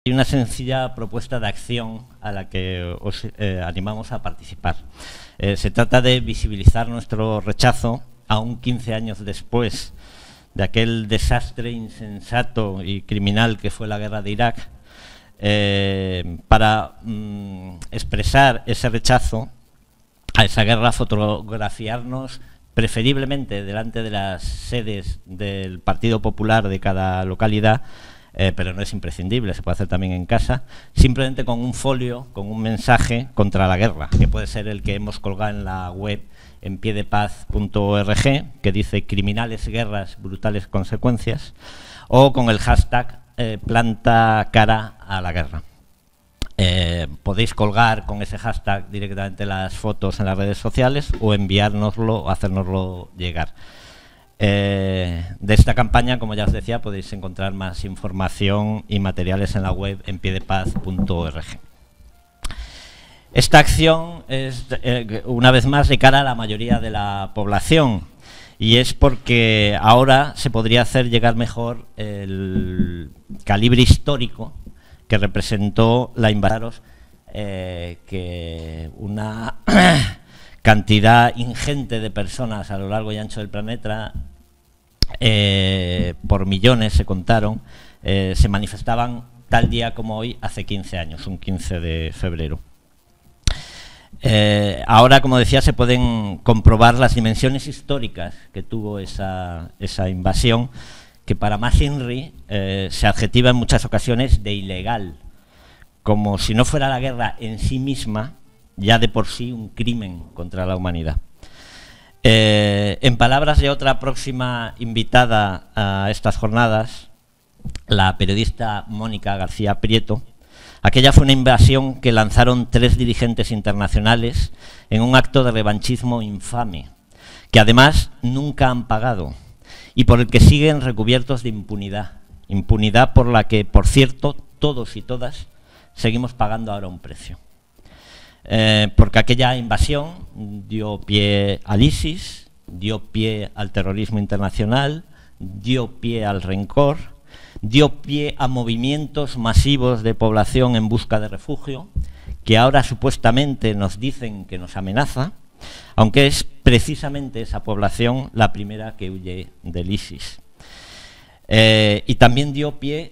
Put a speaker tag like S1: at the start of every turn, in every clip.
S1: Hay una sencilla propuesta de acción a la que os animamos a participar. Se trata de visibilizar nuestro rechazo, aún 15 años después de aquel desastre insensato y criminal que fue la guerra de Irak, para expresar ese rechazo a esa guerra, fotografiarnos preferiblemente delante de las sedes del Partido Popular de cada localidad, pero no es imprescindible, se puede hacer también en casa, simplemente con un folio, con un mensaje contra la guerra, que puede ser el que hemos colgado en la web en piedepaz.org, que dice criminales, guerras, brutales consecuencias, o con el hashtag planta cara a la guerra. Podéis colgar con ese hashtag directamente las fotos en las redes sociales o enviárnoslo o hacérnoslo llegar. De esta campaña, como ya os decía, podéis encontrar más información y materiales en la web en piedepaz.org. Esta acción es, una vez más, de cara a la mayoría de la población, y es porque ahora se podría hacer llegar mejor el calibre histórico que representó la invasión, que una cantidad ingente de personas a lo largo y ancho del planeta, por millones se contaron, se manifestaban tal día como hoy hace 15 años, un 15 de febrero. Ahora, como decía, se pueden comprobar las dimensiones históricas que tuvo esa invasión, que para Massinri se adjetiva en muchas ocasiones de ilegal, como si no fuera la guerra en sí misma ya de por sí un crimen contra la humanidad. En palabras de otra próxima invitada a estas jornadas, la periodista Mónica García Prieto, aquella fue una invasión que lanzaron 3 dirigentes internacionales en un acto de revanchismo infame, que además nunca han pagado y por el que siguen recubiertos de impunidad. Impunidad por la que, por cierto, todos y todas seguimos pagando ahora un precio. Porque aquella invasión dio pie al ISIS, dio pie al terrorismo internacional, dio pie al rencor, dio pie a movimientos masivos de población en busca de refugio, que ahora supuestamente nos dicen que nos amenaza, aunque es precisamente esa población la primera que huye del ISIS. Y también dio pie,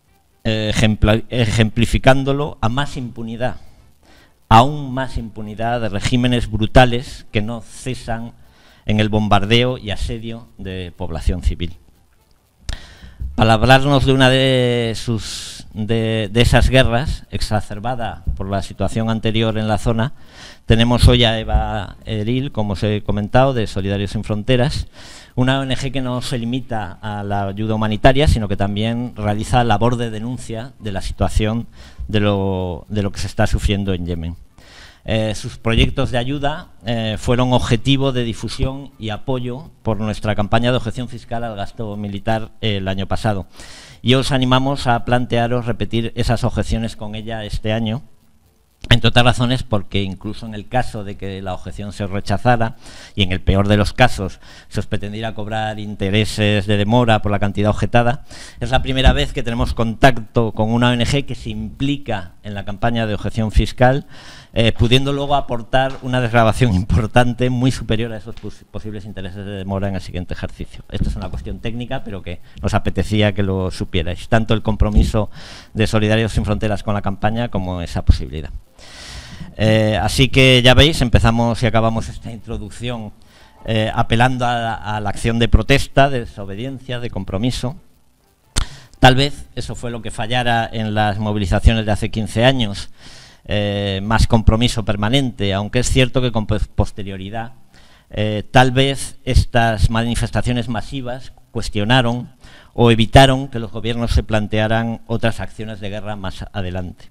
S1: ejemplificándolo, a más impunidad, aún más impunidad de regímenes brutales que no cesan en el bombardeo y asedio de población civil. Para hablarnos de una de esas guerras, exacerbada por la situación anterior en la zona, tenemos hoy a Eva Eril, como os he comentado, de Solidarios Sin Fronteras, una ONG que no se limita a la ayuda humanitaria, sino que también realiza labor de denuncia de la situación de lo que se está sufriendo en Yemen. Sus proyectos de ayuda fueron objetivo de difusión y apoyo por nuestra campaña de objeción fiscal al gasto militar el año pasado. Y os animamos a plantearos repetir esas objeciones con ella este año, entre otras razones porque incluso en el caso de que la objeción se rechazara y en el peor de los casos se os pretendiera cobrar intereses de demora por la cantidad objetada, es la primera vez que tenemos contacto con una ONG que se implica en la campaña de objeción fiscal, pudiendo luego aportar una desgravación importante muy superior a esos posibles intereses de demora en el siguiente ejercicio. Esto es una cuestión técnica, pero que nos apetecía que lo supierais, tanto el compromiso de Solidarios Sin Fronteras con la campaña como esa posibilidad. Así que ya veis, empezamos y acabamos esta introducción apelando a la acción de protesta, de desobediencia, de compromiso. Tal vez eso fue lo que fallara en las movilizaciones de hace 15 años, más compromiso permanente, aunque es cierto que con posterioridad tal vez estas manifestaciones masivas cuestionaron o evitaron que los gobiernos se plantearan otras acciones de guerra más adelante.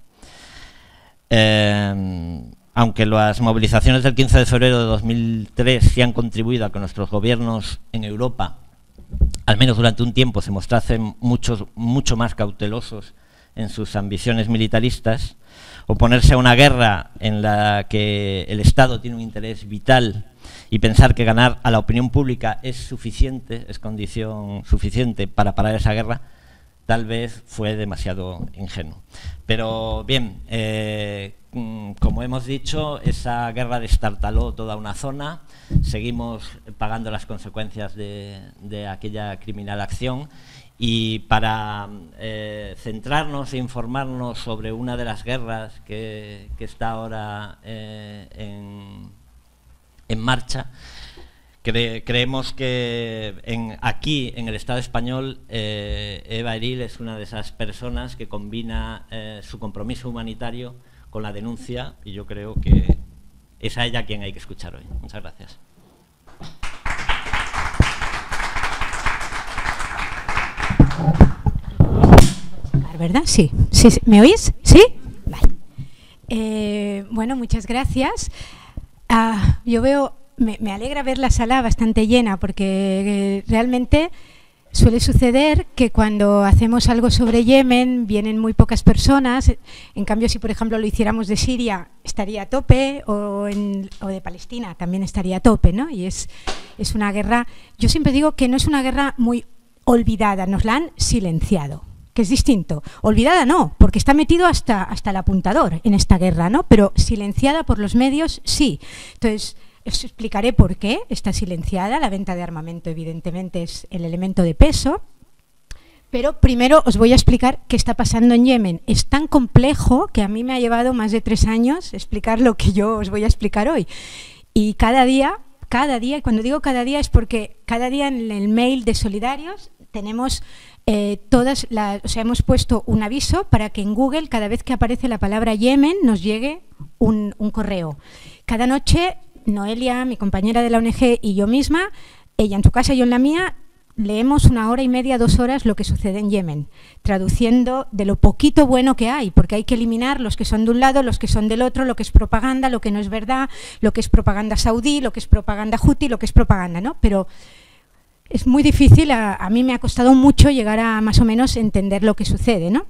S1: Aunque las movilizaciones del 15 de febrero de 2003 sí han contribuido a que nuestros gobiernos en Europa, al menos durante un tiempo, se mostrasen mucho más cautelosos en sus ambiciones militaristas, oponerse a una guerra en la que el Estado tiene un interés vital y pensar que ganar a la opinión pública es suficiente, es condición suficiente para parar esa guerra, tal vez fue demasiado ingenuo. Pero bien, como hemos dicho, esa guerra destartaló toda una zona, seguimos pagando las consecuencias de aquella criminal acción, y para centrarnos e informarnos sobre una de las guerras que está ahora en marcha, creemos que aquí, en el Estado español, Eva Eril es una de esas personas que combina su compromiso humanitario con la denuncia, y yo creo que es a ella a quien hay que escuchar hoy. Muchas gracias.
S2: ¿Verdad? Sí. ¿Me oís? ¿Sí? Vale. Bueno, muchas gracias. Yo veo... Me alegra ver la sala bastante llena, porque realmente suele suceder que cuando hacemos algo sobre Yemen vienen muy pocas personas. En cambio, si por ejemplo lo hiciéramos de Siria, estaría a tope, o de Palestina también estaría a tope, ¿no? Y es una guerra... Yo siempre digo que no es una guerra muy olvidada, nos la han silenciado, que es distinto. Olvidada no, porque está metido hasta el apuntador en esta guerra, ¿no? Pero silenciada por los medios, sí. Entonces, os explicaré por qué está silenciada. La venta de armamento, evidentemente, es el elemento de peso. Pero primero os voy a explicar qué está pasando en Yemen. Es tan complejo que a mí me ha llevado más de 3 años explicar lo que yo os voy a explicar hoy. Y cada día, y cuando digo cada día es porque cada día en el mail de Solidarios tenemos hemos puesto un aviso para que en Google, cada vez que aparece la palabra Yemen, nos llegue un correo. Cada noche, Noelia, mi compañera de la ONG, y yo misma, ella en su casa y yo en la mía, leemos 1 hora y media, 2 horas lo que sucede en Yemen, traduciendo de lo poquito bueno que hay, porque hay que eliminar los que son de un lado, los que son del otro, lo que es propaganda, lo que no es verdad, lo que es propaganda saudí, lo que es propaganda huti, lo que es propaganda, ¿no? Pero es muy difícil, a mí me ha costado mucho llegar a más o menos entender lo que sucede, ¿no?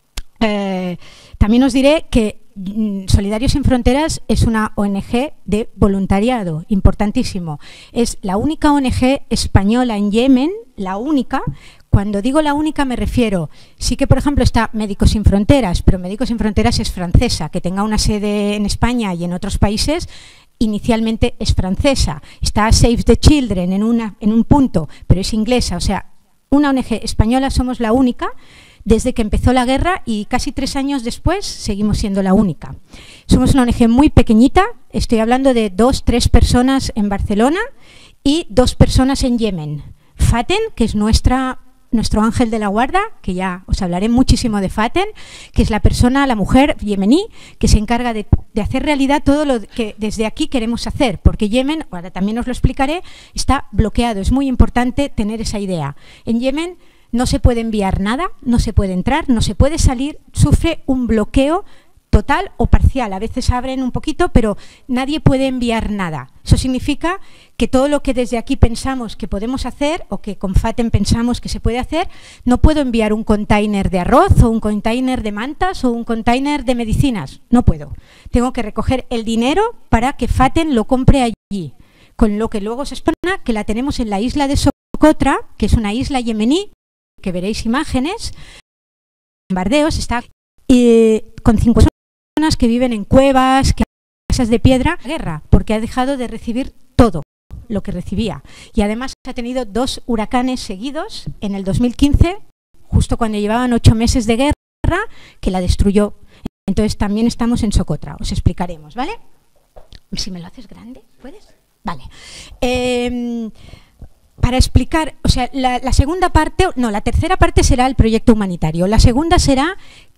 S2: También os diré que Solidarios Sin Fronteras es una ONG de voluntariado, importantísimo. Es la única ONG española en Yemen, la única. Cuando digo la única me refiero, sí que por ejemplo está Médicos Sin Fronteras, pero Médicos Sin Fronteras es francesa, que tenga una sede en España y en otros países, inicialmente es francesa. Está Save the Children en un punto, pero es inglesa. O sea, una ONG española somos la única desde que empezó la guerra, y casi 3 años después seguimos siendo la única. Somos una ONG muy pequeñita, estoy hablando de 2-3 personas en Barcelona y 2 personas en Yemen. Faten, que es nuestro ángel de la guarda, que ya os hablaré muchísimo de Faten, que es la mujer yemení que se encarga de hacer realidad todo lo que desde aquí queremos hacer, porque Yemen, ahora también os lo explicaré, está bloqueado. Es muy importante tener esa idea. En Yemen no se puede enviar nada, no se puede entrar, no se puede salir, sufre un bloqueo total o parcial. A veces abren un poquito, pero nadie puede enviar nada. Eso significa que todo lo que desde aquí pensamos que podemos hacer, o que con Faten pensamos que se puede hacer, no puedo enviar un container de arroz, o un container de mantas, o un container de medicinas. No puedo. Tengo que recoger el dinero para que Faten lo compre allí. Con lo que luego se explica que la tenemos en la isla de Socotra, que es una isla yemení, que veréis imágenes, bombardeos, está con 50 personas que viven en cuevas, que casas de piedra, guerra, porque ha dejado de recibir todo lo que recibía. Y además ha tenido 2 huracanes seguidos en el 2015, justo cuando llevaban 8 meses de guerra, que la destruyó. Entonces también estamos en Socotra, os explicaremos, ¿vale? Si me lo haces grande, ¿puedes? Vale. Para explicar, o sea, la segunda parte, no, la tercera parte será el proyecto humanitario. La segunda será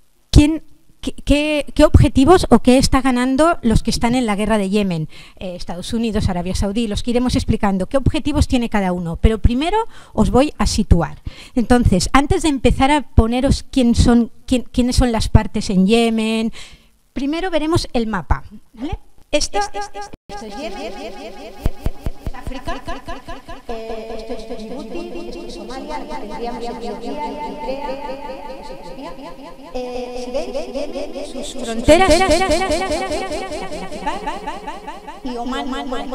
S2: qué objetivos o qué está ganando los que están en la guerra de Yemen, Estados Unidos, Arabia Saudí, los que iremos explicando, qué objetivos tiene cada uno. Pero primero os voy a situar. Entonces, antes de empezar a poneros quiénes son las partes en Yemen, primero veremos el mapa, ¿vale? Esto es Yemen, África, esto es Djibouti, Somalia, sus fronteras y Omán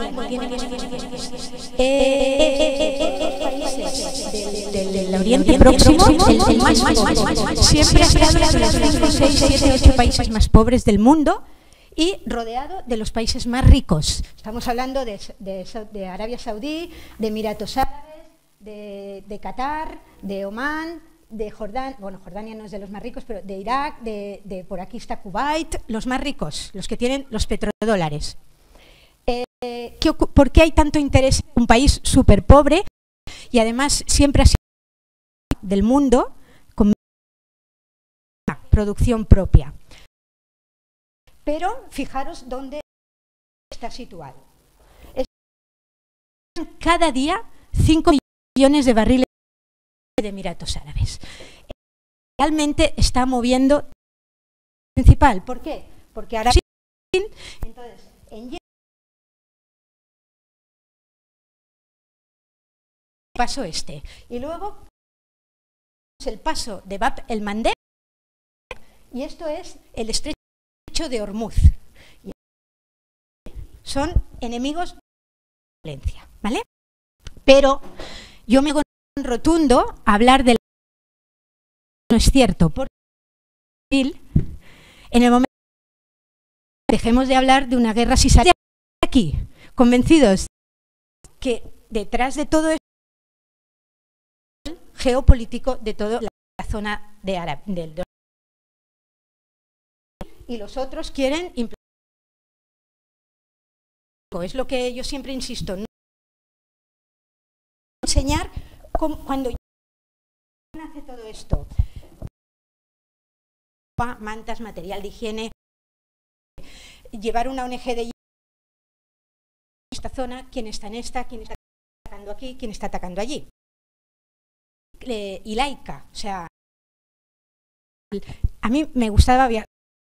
S2: del Oriente Próximo, el más siempre ha estado entre los 5, 6, 7, 8 países más pobres del mundo y rodeado de los países más ricos. Estamos hablando de Arabia Saudí, de Emiratos Árabes, de Qatar, de Omán, de Jordania, bueno, Jordania no es de los más ricos, pero de Irak, por aquí está Kuwait, los más ricos, los que tienen los petrodólares. ¿Por qué hay tanto interés en un país súper pobre y además siempre ha sido del mundo con producción propia? Pero fijaros dónde está situado. Cada día 5 millones de barriles de Emiratos Árabes. Realmente está moviendo principal. ¿Por qué? Porque ahora entonces en Yemen paso y luego el paso de Bab el Mandeb y esto es el estrecho de Hormuz. Son enemigos de violencia, ¿vale? Pero yo me hago un rotundo a hablar de la... No es cierto, porque en el momento que dejemos de hablar de una guerra si sale aquí, convencidos que detrás de todo esto geopolítico de toda la zona de del y los otros quieren implementar. Es lo que yo siempre insisto, no enseñar cómo, cuando hace todo esto, mantas, material de higiene, llevar una ONG de esta zona, quién está en esta, quién está atacando aquí, quién está atacando allí. Y laica, o sea, a mí me gustaba viajar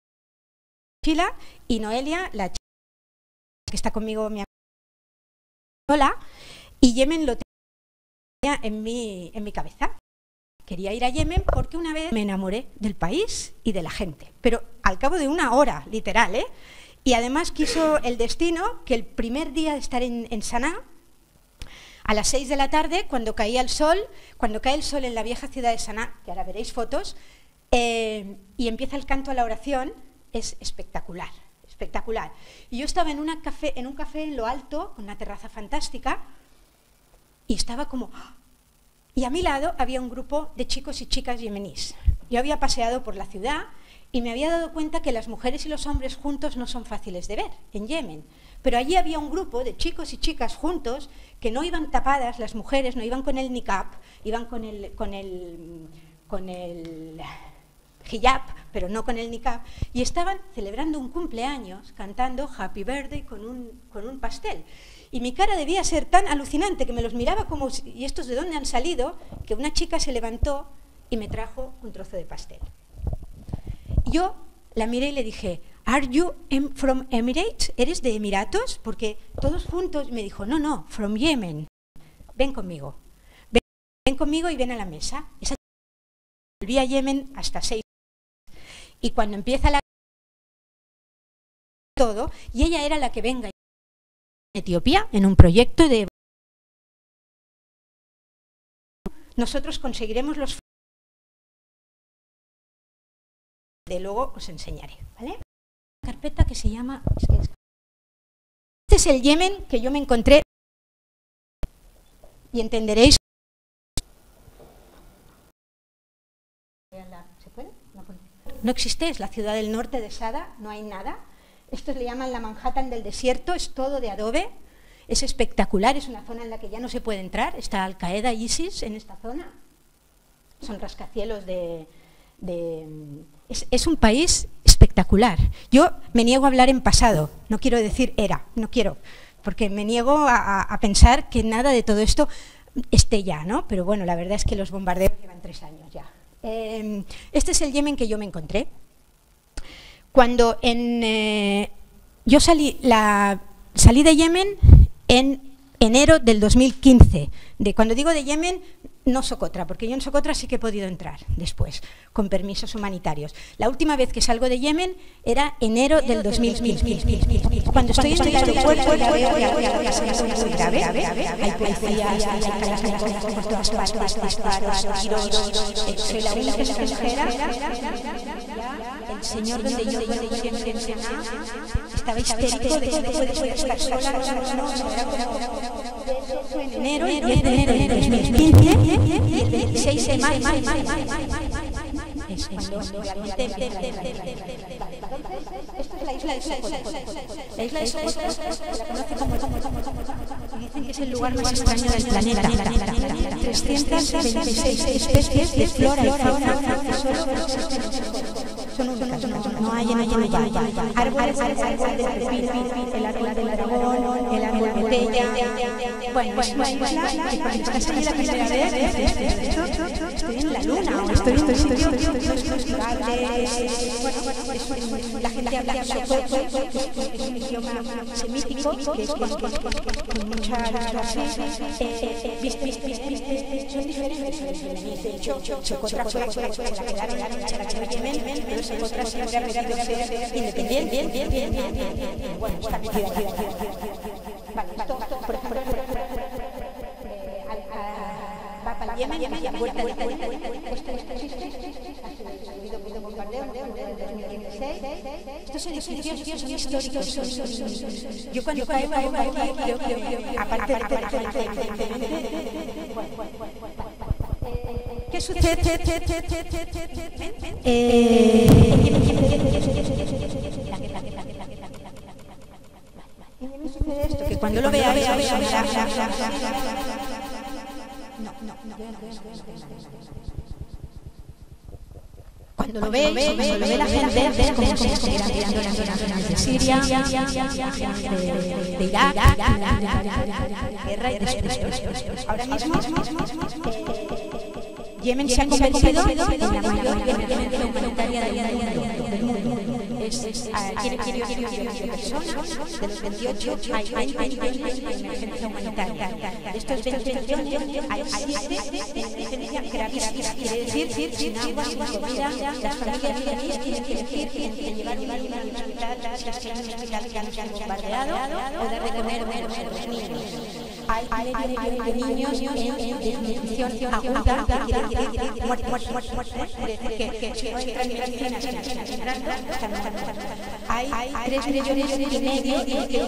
S2: y Noelia, la chica que está conmigo, mi amiga, y Yemen lo tenía en mi cabeza. Quería ir a Yemen porque una vez me enamoré del país y de la gente, pero al cabo de una hora, literal, ¿eh? Y además quiso el destino que el primer día de estar en Saná, a las 6 de la tarde, cuando caía el sol, cuando cae el sol en la vieja ciudad de Saná, que ahora veréis fotos, y empieza el canto a la oración, es espectacular, espectacular. Y yo estaba en un café en lo alto, con una terraza fantástica, y estaba como... Y a mi lado había un grupo de chicos y chicas yemeníes. Yo había paseado por la ciudad y me había dado cuenta que las mujeres y los hombres juntos no son fáciles de ver en Yemen. Pero allí había un grupo de chicos y chicas juntos que no iban tapadas, las mujeres no iban con el niqab, iban con el hijab, pero no con el niqab, y estaban celebrando un cumpleaños, cantando Happy Birthday con un pastel. Y mi cara debía ser tan alucinante que me los miraba como, ¿y estos de dónde han salido?, que una chica se levantó y me trajo un trozo de pastel. Yo la miré y le dije, ¿Are you from Emirates? ¿Eres de Emiratos? Porque todos juntos me dijo, no, from Yemen. Ven conmigo. Ven conmigo y ven a la mesa. Esa chica volví a Yemen hasta 6. Y cuando empieza la... todo, y ella era la que venga a Etiopía en un proyecto de... Nosotros conseguiremos los... De luego os enseñaré, ¿vale? Una carpeta que se llama... Este es el Yemen que yo me encontré y entenderéis... ¿Se puede? No existe, es la ciudad del norte de Sada, no hay nada. Estos le llaman la Manhattan del desierto, es todo de adobe, es espectacular, es una zona en la que ya no se puede entrar, está Al Qaeda, ISIS en esta zona, son rascacielos es un país espectacular. Yo me niego a hablar en pasado, no quiero decir era, no quiero, porque me niego a pensar que nada de todo esto esté ya, ¿no? Pero bueno, la verdad es que los bombardeos llevan 3 años ya. Este es el Yemen que yo me encontré. Cuando yo salí de Yemen en enero del 2015. Cuando digo de Yemen, no Socotra, porque yo en Socotra sí que he podido entrar después, con permisos humanitarios. La última vez que salgo de Yemen era enero del 2015. Cuando estoy en el aeropuerto ya veo que es muy grave. Hay policías, hay por todas partes, disparos, tiros. Soy la única extranjera. El señor donde yo siempre estaba histérico de que no puede estar sola, en enero, el 10 de enero de 2015 y el 26 de mayo. Es cuando realmente esto es la isla de Socotra. La isla de Socotra la conoce como dicen que es el lugar más extraño del planeta. 326 especies de flora y fauna son únicas, no hay en otro lugar. Árboles de pepino, el árbol del dragón, el árbol de botella. Bueno, es una isla que cuando estás aquí la primera vez, estoy en la luna o estoy en un sitio la gente habla socoto, es un idioma semítico que es con mucha son diferentes. De hecho, Socotra fue la que quedaron en Yemen, pero Socotra siempre ha pedido ser independiente. Bueno, está metida aquí. Vale, esto, por ejemplo, va para Yemen, la puerta de esto existe, ha habido bombardeo en 2016. Estos edificios son históricos. Yo cuando caigo aquí, creo que aparte de la gente, ¿qué sucede? Esto, que cuando lo veáis, cuando lo veis, cuando lo ve la gente, es como si estuvieran mirando las zonas de Siria, de Irak, guerra y después. Ahora mismo, Yemen se ha convertido en la mayor emergencia humanitaria del mundo. Tiene personas, de los 28 hay 20 millones de emergencia humanitaria. De estos 20 millones hay 7 de emergencia gravísima. Quiere decir, sin agua, sin comida, las familias iraníes tienen que elegir entre llevar una vida al hospital, las que hay un hospital que han bombardeado, o dar de comer a los niños. Hay medio de niños en desnutrición aguda, muerte. Que si no entran en medicinas, están muertos. Hay 3 millones y medio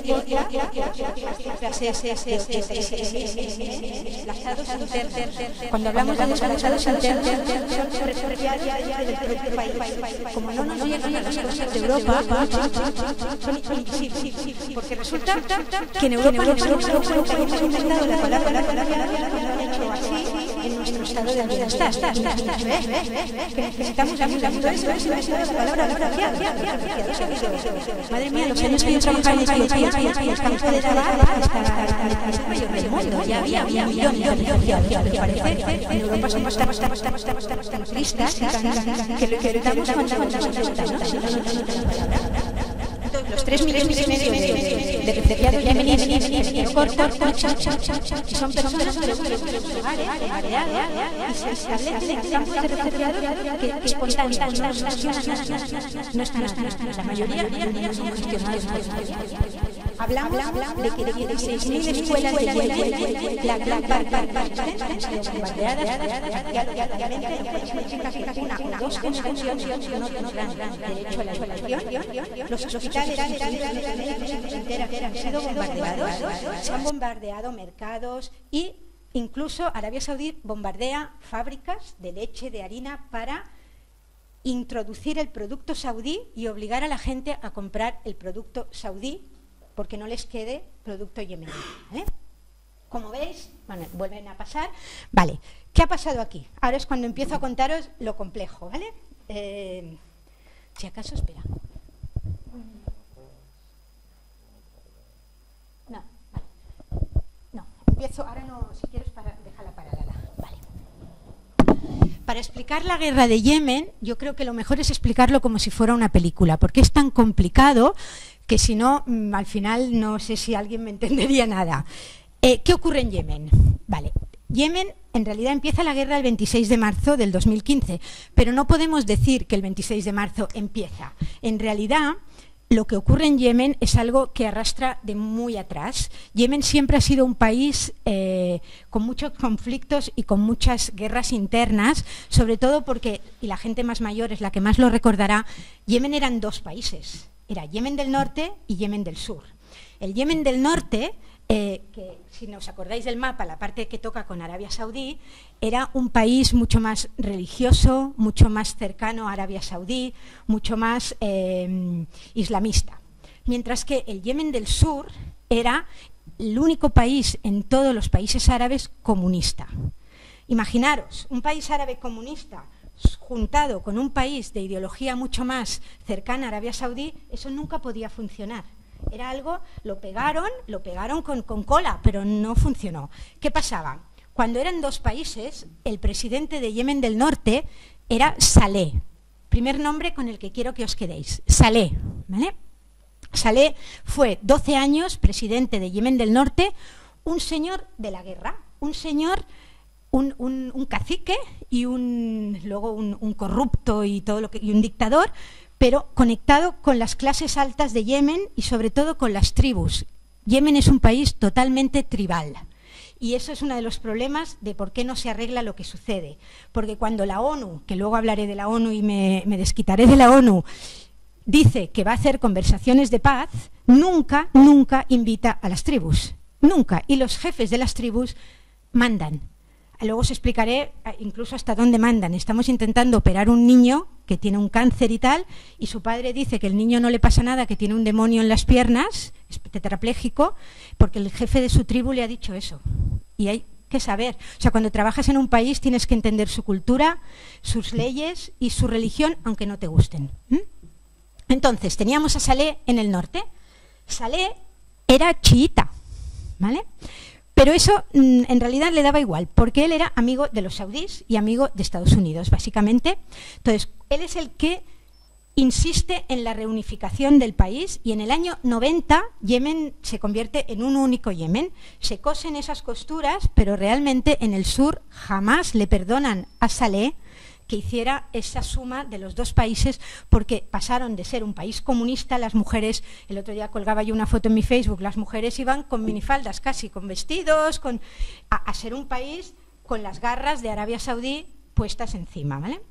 S2: desplazados internos. Cuando hablamos de desplazados internos, son refugiados del propio país. Como no nos llegan a las cosas de Europa, son invisibles. Porque resulta que en Europa hemos inventado la palabra hecho así en nuestro estado de bienestar. Que necesitamos la palabra madre mía, los años que yo trabajaba en Etiopía, el campo de tabaco estaba el mayor del mundo. Ya había millones de refugiados. Parece en Europa somos tan tristes que lo que damos cuando nos los 3 millones y medio de refugiados yemeníes que cortan, y son personas que y se establecen en campos de refugiados que espontáneos, no están la mayoría no son gestionados por hablamos de que de 6.000 escuelas de Yemen, la gran parte han sido bombardeadas y prácticamente una o dos generaciones no tendrán derecho a la educación. Los hospitales enteras han sido bombardeados, se han bombardeado mercados y incluso Arabia Saudí bombardea fábricas de leche, de harina para introducir el producto saudí y obligar a la gente a comprar el producto saudí porque no les quede producto yemení. Como veis, bueno, vuelven a pasar. Vale, ¿qué ha pasado aquí? Ahora es cuando empiezo a contaros lo complejo, ¿vale? Si acaso, espera. No, vale. No, empiezo, ahora no, si quieres, déjala parada. Vale. Para explicar la guerra de Yemen, yo creo que lo mejor es explicarlo como si fuera una película, porque es tan complicado que si no, al final no sé si alguien me entendería nada. ¿Qué ocurre en Yemen? Vale, Yemen, en realidad empieza la guerra el 26 de marzo del 2015, pero no podemos decir que el 26 de marzo empieza. En realidad, lo que ocurre en Yemen es algo que arrastra de muy atrás. Yemen siempre ha sido un país con muchos conflictos y con muchas guerras internas, sobre todo porque, y la gente más mayor es la que más lo recordará, Yemen eran dos países. Era Yemen del Norte y Yemen del Sur. El Yemen del Norte, que si nos acordáis del mapa, la parte que toca con Arabia Saudí, era un país mucho más religioso, mucho más cercano a Arabia Saudí, mucho más islamista. Mientras que el Yemen del Sur era el único país en todos los países árabes comunista. Imaginaros, un país árabe comunista juntado con un país de ideología mucho más cercana a Arabia Saudí, eso nunca podía funcionar. Era algo, lo pegaron con cola, pero no funcionó. ¿Qué pasaba? Cuando eran dos países, el presidente de Yemen del Norte era Saleh. Primer nombre con el que quiero que os quedéis. Saleh, ¿vale? Saleh fue 12 años presidente de Yemen del Norte, un señor de la guerra, un señor, un cacique y luego un corrupto y todo lo que, y un dictador, pero conectado con las clases altas de Yemen y sobre todo con las tribus. Yemen es un país totalmente tribal. Y eso es uno de los problemas de por qué no se arregla lo que sucede. Porque cuando la ONU, que luego hablaré de la ONU y me desquitaré de la ONU, dice que va a hacer conversaciones de paz, nunca invita a las tribus. Nunca. Y los jefes de las tribus mandan. Luego os explicaré incluso hasta dónde mandan. Estamos intentando operar un niño que tiene un cáncer y tal, y su padre dice que el niño no le pasa nada, que tiene un demonio en las piernas, es tetrapléjico, porque el jefe de su tribu le ha dicho eso. Y hay que saber. O sea, cuando trabajas en un país tienes que entender su cultura, sus leyes y su religión, aunque no te gusten. Entonces, teníamos a Saleh en el norte. Saleh era chiita, ¿vale? Pero eso en realidad le daba igual, porque él era amigo de los saudíes y amigo de Estados Unidos, básicamente. Entonces, él es el que insiste en la reunificación del país y en el año 90 Yemen se convierte en un único Yemen. Se cosen esas costuras, pero realmente en el sur jamás le perdonan a Saleh que hiciera esa suma de los dos países, porque pasaron de ser un país comunista, las mujeres, el otro día colgaba yo una foto en mi Facebook, las mujeres iban con minifaldas casi, con vestidos, a ser un país con las garras de Arabia Saudí puestas encima, ¿vale?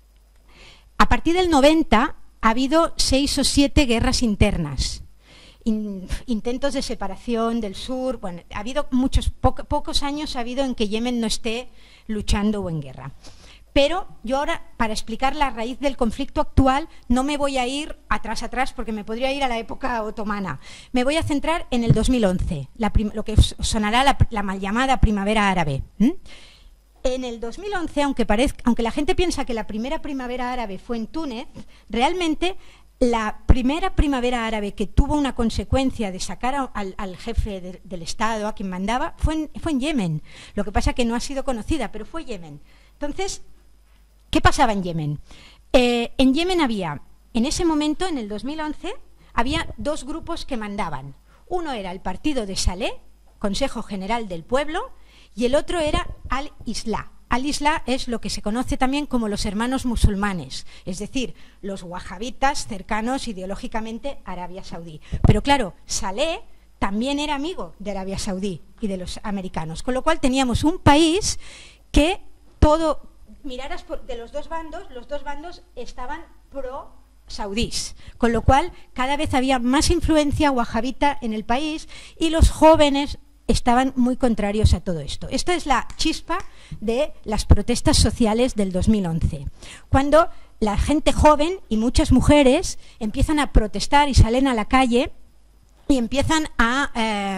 S2: A partir del 90 ha habido 6 o 7 guerras internas, intentos de separación del sur, bueno, ha habido pocos años ha habido en que Yemen no esté luchando o en guerra. Pero yo ahora, para explicar la raíz del conflicto actual, no me voy a ir atrás, porque me podría ir a la época otomana. Me voy a centrar en el 2011, lo que sonará la mal llamada primavera árabe. En el 2011, aunque la gente piensa que la primera primavera árabe fue en Túnez, realmente la primera primavera árabe que tuvo una consecuencia de sacar al jefe del Estado, a quien mandaba, fue en Yemen. Lo que pasa es que no ha sido conocida, pero fue Yemen. Entonces, ¿qué pasaba en Yemen? En Yemen había, en ese momento, en el 2011, había 2 grupos que mandaban. Uno era el partido de Saleh, Consejo General del Pueblo, y el otro era Al-Islah. Al-Islah es lo que se conoce también como los hermanos musulmanes, es decir, los wahabitas cercanos ideológicamente a Arabia Saudí. Pero claro, Saleh también era amigo de Arabia Saudí y de los americanos, con lo cual teníamos un país que miraras de los dos bandos estaban pro-saudíes, con lo cual cada vez había más influencia wahabita en el país y los jóvenes estaban muy contrarios a todo esto. Esta es la chispa de las protestas sociales del 2011, cuando la gente joven y muchas mujeres empiezan a protestar y salen a la calle y empiezan a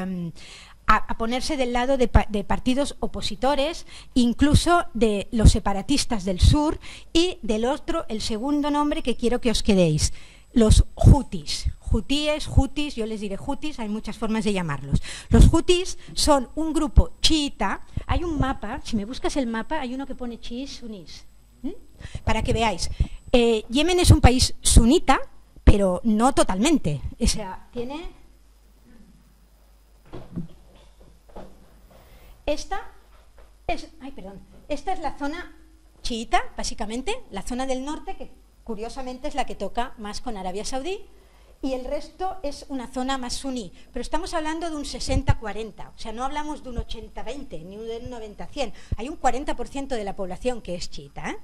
S2: ponerse del lado de partidos opositores, incluso de los separatistas del sur, y del otro, el segundo nombre que quiero que os quedéis, los hutis. Hutis, yo les diré hutis, hay muchas formas de llamarlos. Los hutis son un grupo chiita. Hay un mapa, si me buscas el mapa, hay uno que pone chiís, sunís, para que veáis. Yemen es un país sunita, pero no totalmente. O sea, tiene... Esta Esta es la zona chiita, básicamente, la zona del norte, que curiosamente es la que toca más con Arabia Saudí, y el resto es una zona más suní. Pero estamos hablando de un 60-40, o sea, no hablamos de un 80-20, ni de un 90-100. Hay un 40% de la población que es chiita.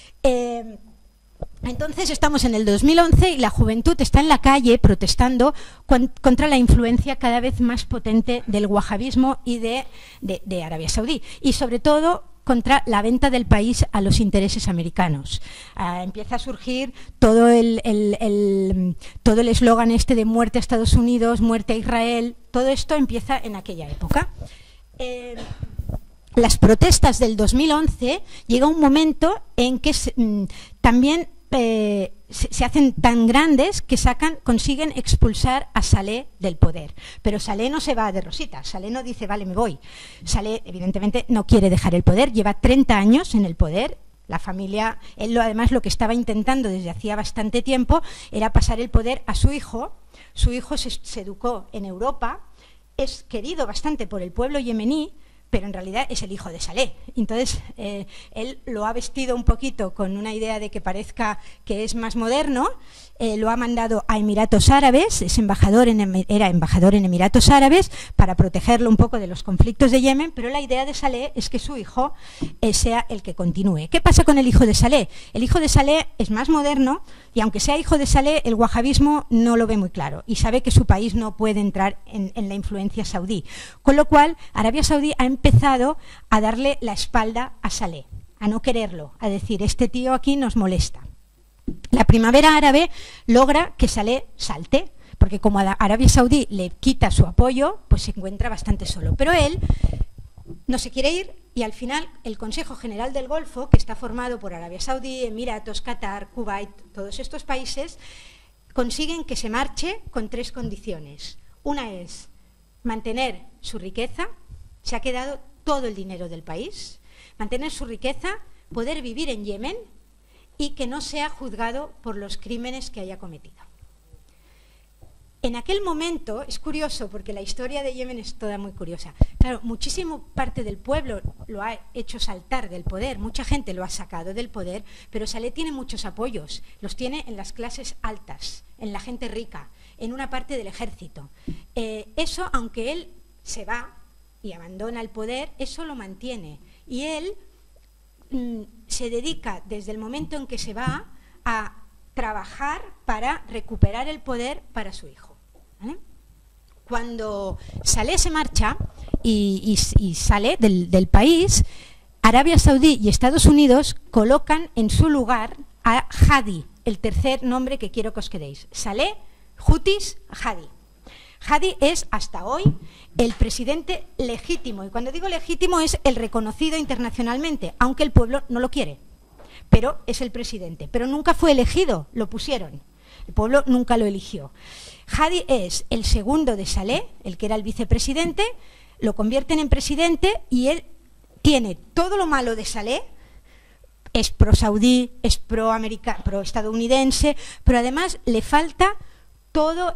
S2: Entonces estamos en el 2011 y la juventud está en la calle protestando contra la influencia cada vez más potente del wahabismo y de Arabia Saudí, y sobre todo contra la venta del país a los intereses americanos. Empieza a surgir todo el eslogan este de muerte a Estados Unidos, muerte a Israel. Todo esto empieza en aquella época. Las protestas del 2011 llega un momento en que también se hacen tan grandes que consiguen expulsar a Saleh del poder. Pero Saleh no se va de rosita, Saleh no dice, vale, me voy. Saleh, evidentemente, no quiere dejar el poder, lleva 30 años en el poder. La familia, además lo que estaba intentando desde hacía bastante tiempo era pasar el poder a su hijo. Su hijo se educó en Europa, es querido bastante por el pueblo yemení, pero en realidad es el hijo de Saleh. Entonces, él lo ha vestido un poquito con una idea de que parezca que es más moderno, lo ha mandado a Emiratos Árabes, era embajador en Emiratos Árabes para protegerlo un poco de los conflictos de Yemen, pero la idea de Saleh es que su hijo sea el que continúe. ¿Qué pasa con el hijo de Saleh? El hijo de Saleh es más moderno y aunque sea hijo de Saleh, el wahabismo no lo ve muy claro y sabe que su país no puede entrar en la influencia saudí. Con lo cual, Arabia Saudí ha empezado a darle la espalda a Saleh, a no quererlo, a decir, este tío aquí nos molesta. La primavera árabe logra que Saleh salte, porque como a Arabia Saudí le quita su apoyo, pues se encuentra bastante solo. Pero él no se quiere ir y al final el Consejo General del Golfo, que está formado por Arabia Saudí, Emiratos, Qatar, Kuwait, todos estos países, consiguen que se marche con 3 condiciones. Una es mantener su riqueza, se ha quedado todo el dinero del país, mantener su riqueza, poder vivir en Yemen y que no sea juzgado por los crímenes que haya cometido. En aquel momento, es curioso porque la historia de Yemen es toda muy curiosa. Claro, muchísima parte del pueblo lo ha hecho saltar del poder, mucha gente lo ha sacado del poder, pero Saleh tiene muchos apoyos, los tiene en las clases altas, en la gente rica, en una parte del ejército. Eso, aunque él se va y abandona el poder, eso lo mantiene. Y él se dedica desde el momento en que se va a trabajar para recuperar el poder para su hijo. ¿Vale? Cuando Saleh se marcha y sale del país, Arabia Saudí y Estados Unidos colocan en su lugar a Hadi, el tercer nombre que quiero que os quedéis. Saleh, Hutis, Hadi. Hadi es hasta hoy el presidente legítimo, y cuando digo legítimo es el reconocido internacionalmente, aunque el pueblo no lo quiere, pero es el presidente, pero nunca fue elegido, lo pusieron, el pueblo nunca lo eligió. Hadi es el segundo de Saleh, el que era el vicepresidente, lo convierten en presidente y él tiene todo lo malo de Saleh, es pro-saudí, es pro-estadounidense, pero además le falta todo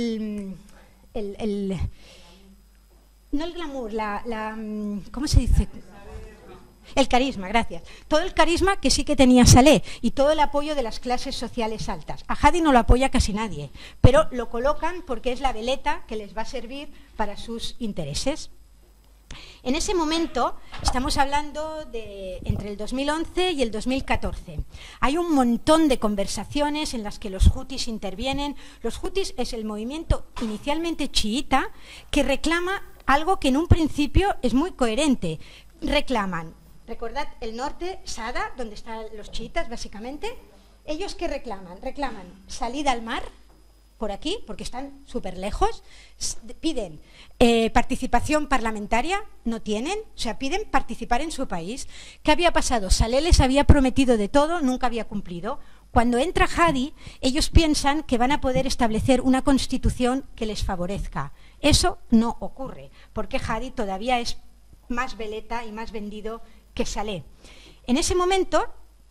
S2: no el glamour, ¿cómo se dice? El carisma, gracias. Todo el carisma que sí que tenía Saleh y todo el apoyo de las clases sociales altas. A Hadi no lo apoya casi nadie, pero lo colocan porque es la veleta que les va a servir para sus intereses. En ese momento, estamos hablando de entre el 2011 y el 2014, hay un montón de conversaciones en las que los hutis intervienen. Los hutis es el movimiento inicialmente chiita que reclama algo que en un principio es muy coherente. Reclaman, recordad el norte, Sada, donde están los chiitas básicamente. ¿Ellos qué reclaman? Reclaman salida al mar, por aquí, porque están súper lejos, piden participación parlamentaria, no tienen, o sea, piden participar en su país. ¿Qué había pasado? Saleh les había prometido de todo, nunca había cumplido. Cuando entra Hadi, ellos piensan que van a poder establecer una constitución que les favorezca. Eso no ocurre, porque Hadi todavía es más veleta y más vendido que Saleh. En ese momento,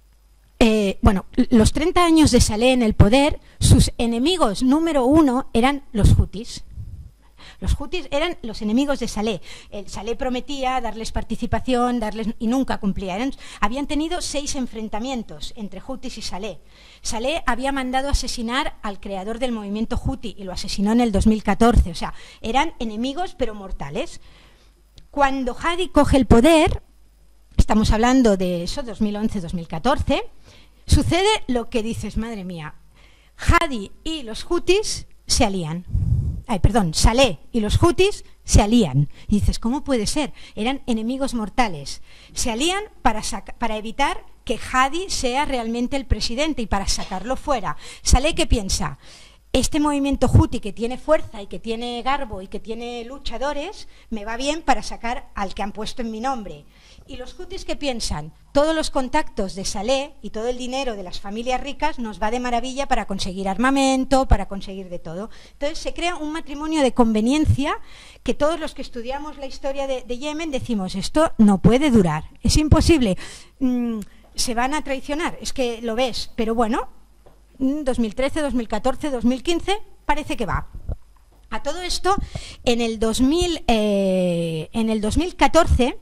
S2: los 30 años de Saleh en el poder, sus enemigos número 1 eran los hutis. Los hutis eran los enemigos de Saleh. Saleh prometía darles participación, y nunca cumplía. Habían tenido 6 enfrentamientos entre hutis y Saleh. Saleh había mandado asesinar al creador del movimiento huti y lo asesinó en el 2014. O sea, eran enemigos pero mortales. Cuando Hadi coge el poder, estamos hablando de eso, 2011-2014, sucede lo que dices, madre mía, Hadi y los hutis se alían. Saleh y los hutis se alían. Y dices, ¿cómo puede ser? Eran enemigos mortales. Se alían para evitar que Hadi sea realmente el presidente y para sacarlo fuera. Saleh, ¿qué piensa? Este movimiento huti que tiene fuerza y que tiene garbo y que tiene luchadores, me va bien para sacar al que han puesto en mi nombre. ¿Y los hutis qué piensan? Todos los contactos de Saleh y todo el dinero de las familias ricas nos va de maravilla para conseguir armamento, para conseguir de todo. Entonces se crea un matrimonio de conveniencia que todos los que estudiamos la historia de Yemen decimos, esto no puede durar, es imposible, se van a traicionar, es que lo ves, pero bueno, 2013, 2014, 2015, parece que va. A todo esto, en el 2014,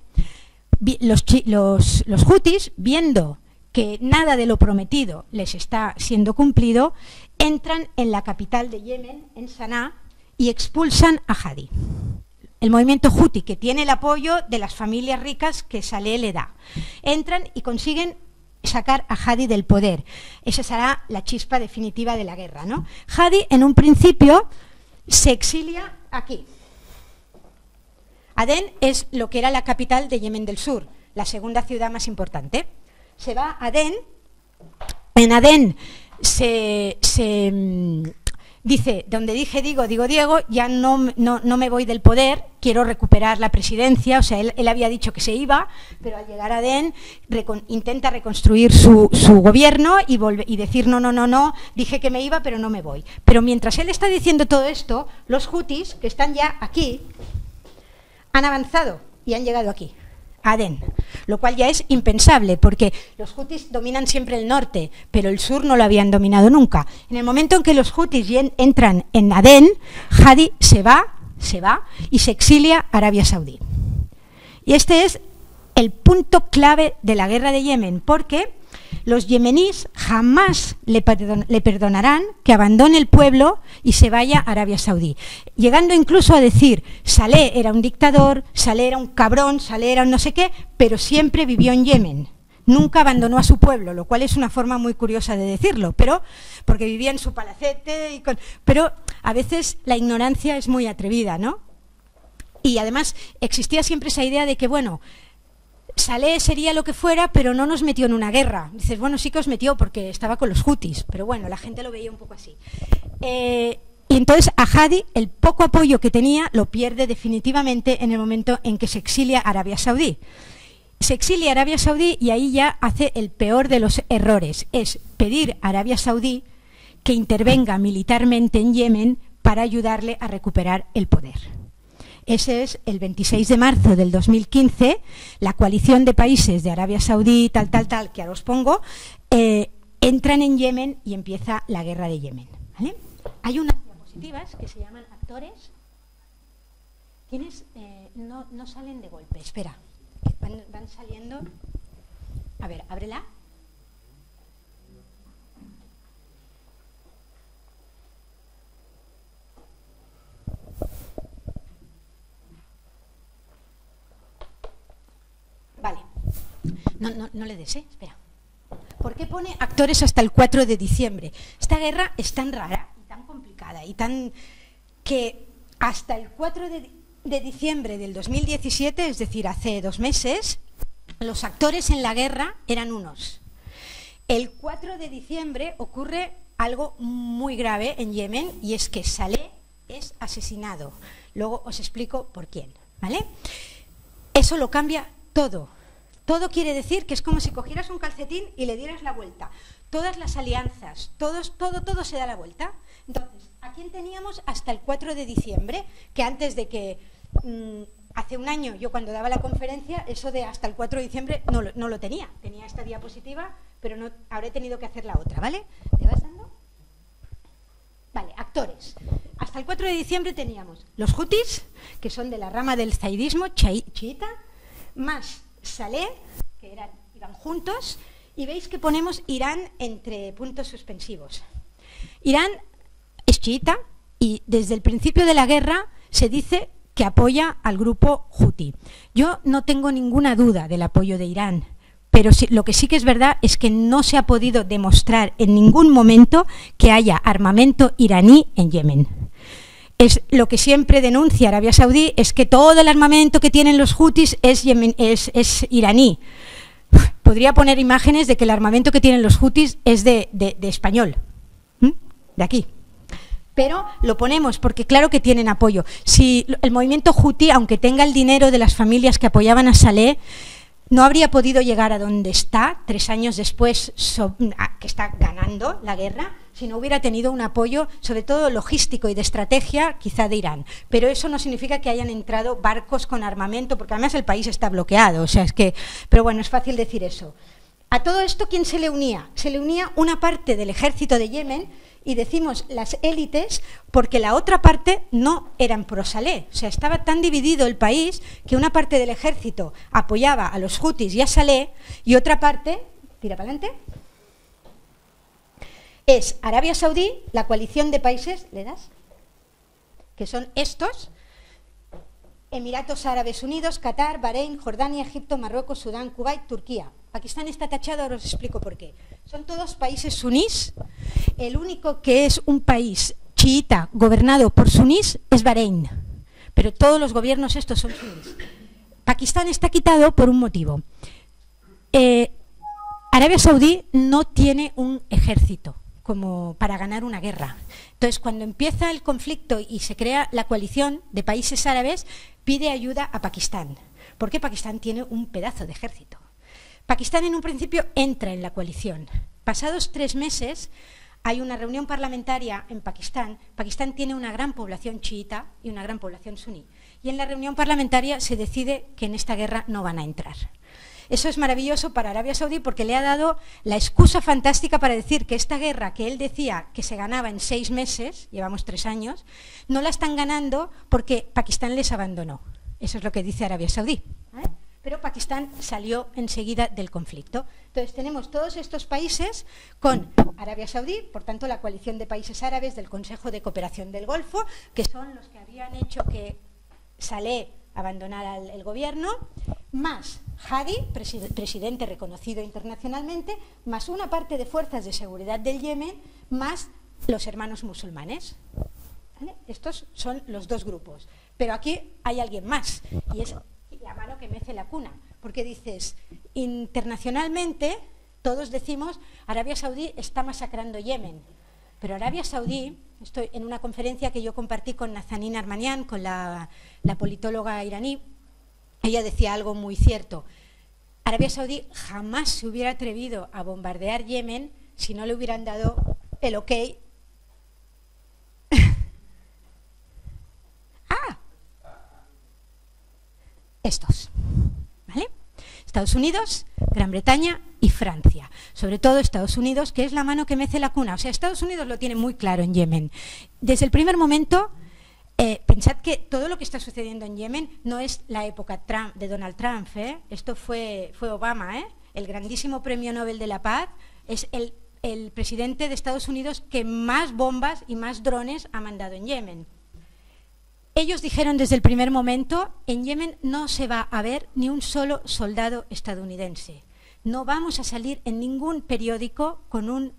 S2: los hutis, viendo que nada de lo prometido les está siendo cumplido, entran en la capital de Yemen, en Saná, y expulsan a Hadi. El movimiento huti, que tiene el apoyo de las familias ricas que Saleh le da. Entran y consiguen sacar a Hadi del poder. Esa será la chispa definitiva de la guerra, ¿no? Hadi, en un principio, se exilia aquí. Adén es lo que era la capital de Yemen del Sur, la segunda ciudad más importante. Se va a Adén. En Adén dice, donde dije digo Diego, ya no me voy del poder, quiero recuperar la presidencia. O sea, él había dicho que se iba, pero al llegar a Adén intenta reconstruir su gobierno y decir no, dije que me iba, pero no me voy. Pero mientras él está diciendo todo esto, los hutis, que están ya aquí, han avanzado y han llegado aquí, a Adén, lo cual ya es impensable, porque los hutis dominan siempre el norte, pero el sur no lo habían dominado nunca. En el momento en que los hutis entran en Adén, Hadi se va y se exilia a Arabia Saudí. Y este es el punto clave de la guerra de Yemen, porque los yemeníes jamás le perdonarán que abandone el pueblo y se vaya a Arabia Saudí, llegando incluso a decir, Saleh era un dictador, Saleh era un cabrón, Saleh era un no sé qué, pero siempre vivió en Yemen, nunca abandonó a su pueblo, lo cual es una forma muy curiosa de decirlo, pero porque vivía en su palacete, pero a veces la ignorancia es muy atrevida, ¿no? Y además existía siempre esa idea de que, bueno, Saleh sería lo que fuera, pero no nos metió en una guerra. Dices, bueno, sí que os metió porque estaba con los hutis, pero bueno, la gente lo veía un poco así. Y entonces a Hadi, el poco apoyo que tenía, lo pierde definitivamente en el momento en que se exilia a Arabia Saudí. Se exilia a Arabia Saudí y ahí ya hace el peor de los errores, es pedir a Arabia Saudí que intervenga militarmente en Yemen para ayudarle a recuperar el poder. Ese es el 26 de marzo del 2015, la coalición de países de Arabia Saudí, tal, que ahora os pongo, entran en Yemen y empieza la guerra de Yemen, ¿vale? Hay unas diapositivas que se llaman actores. ¿Quiénes no salen de golpe? Espera, van saliendo. A ver, ábrela. Vale. No le des, espera. ¿Por qué pone actores hasta el 4 de diciembre? Esta guerra es tan rara y tan complicada y tan que hasta el 4 de diciembre del 2017, es decir, hace 2 meses, los actores en la guerra eran unos. El 4 de diciembre ocurre algo muy grave en Yemen y es que Saleh es asesinado. Luego os explico por quién, ¿vale? Eso lo cambia todo. Todo quiere decir que es como si cogieras un calcetín y le dieras la vuelta. Todas las alianzas, todo se da la vuelta. Entonces, ¿a quién teníamos hasta el 4 de diciembre? Que antes de que, hace un año, yo cuando daba la conferencia, eso de hasta el 4 de diciembre no lo tenía. Tenía esta diapositiva, pero no, ahora he tenido que hacer la otra, ¿vale? ¿Te vas dando? Vale, actores. hasta el 4 de diciembre teníamos los hutis, que son de la rama del zaidismo chiita, más Saleh, que iban juntos, y veis que ponemos Irán entre puntos suspensivos. Irán es chiita y desde el principio de la guerra se dice que apoya al grupo Huti. Yo no tengo ninguna duda del apoyo de Irán, pero sí, lo que sí que es verdad es que no se ha podido demostrar en ningún momento que haya armamento iraní en Yemen. Es lo que siempre denuncia Arabia Saudí, es que todo el armamento que tienen los hutis es iraní. Podría poner imágenes de que el armamento que tienen los hutis es de español, de aquí. Pero lo ponemos porque claro que tienen apoyo. Si el movimiento Houthi, aunque tenga el dinero de las familias que apoyaban a Saleh, no habría podido llegar a donde está 3 años después, que está ganando la guerra, si no hubiera tenido un apoyo, sobre todo logístico y de estrategia, quizá de Irán. Pero eso no significa que hayan entrado barcos con armamento, porque además el país está bloqueado. O sea, es que, pero bueno, es fácil decir eso. A todo esto, ¿quién se le unía? Se le unía una parte del ejército de Yemen, y decimos las élites porque la otra parte no eran pro-Saleh. O sea, estaba tan dividido el país que una parte del ejército apoyaba a los hutis y a Saleh, y otra parte, tira para adelante, es Arabia Saudí, la coalición de países, ¿le das? Que son estos: Emiratos Árabes Unidos, Qatar, Bahrein, Jordania, Egipto, Marruecos, Sudán, Kuwait, Turquía. Pakistán está tachado, ahora os explico por qué. Son todos países sunís. El único que es un país chiita gobernado por sunís es Bahrein, pero todos los gobiernos estos son sunís. Pakistán está quitado por un motivo. Arabia Saudí no tiene un ejército como para ganar una guerra. Entonces, cuando empieza el conflicto y se crea la coalición de países árabes, pide ayuda a Pakistán, porque Pakistán tiene un pedazo de ejército. Pakistán en un principio entra en la coalición. Pasados 3 meses hay una reunión parlamentaria en Pakistán. Pakistán tiene una gran población chiita y una gran población suní. Y en la reunión parlamentaria se decide que en esta guerra no van a entrar. Eso es maravilloso para Arabia Saudí porque le ha dado la excusa fantástica para decir que esta guerra que él decía que se ganaba en 6 meses, llevamos 3 años, no la están ganando porque Pakistán les abandonó. Eso es lo que dice Arabia Saudí. Pero Pakistán salió enseguida del conflicto. Entonces tenemos todos estos países con Arabia Saudí, por tanto la coalición de países árabes del Consejo de Cooperación del Golfo, que son los que habían hecho que Saleh abandonara el gobierno, más Hadi, presidente reconocido internacionalmente, más una parte de fuerzas de seguridad del Yemen, más los hermanos musulmanes. ¿Vale? Estos son los 2 grupos. Pero aquí hay alguien más, y es la mano que mece la cuna, porque dices, internacionalmente todos decimos Arabia Saudí está masacrando Yemen, pero Arabia Saudí, estoy en una conferencia que yo compartí con Nazanin Armanian, con la politóloga iraní, ella decía algo muy cierto: Arabia Saudí jamás se hubiera atrevido a bombardear Yemen si no le hubieran dado el ok. Estos, ¿vale? Estados Unidos, Gran Bretaña y Francia. Sobre todo Estados Unidos, que es la mano que mece la cuna. O sea, Estados Unidos lo tiene muy claro en Yemen. Desde el primer momento, pensad que todo lo que está sucediendo en Yemen no es la época de Donald Trump. Esto fue Obama, el grandísimo premio Nobel de la Paz. Es el presidente de Estados Unidos que más bombas y más drones ha mandado en Yemen. Ellos dijeron desde el primer momento, en Yemen no se va a ver ni un solo soldado estadounidense. No vamos a salir en ningún periódico con un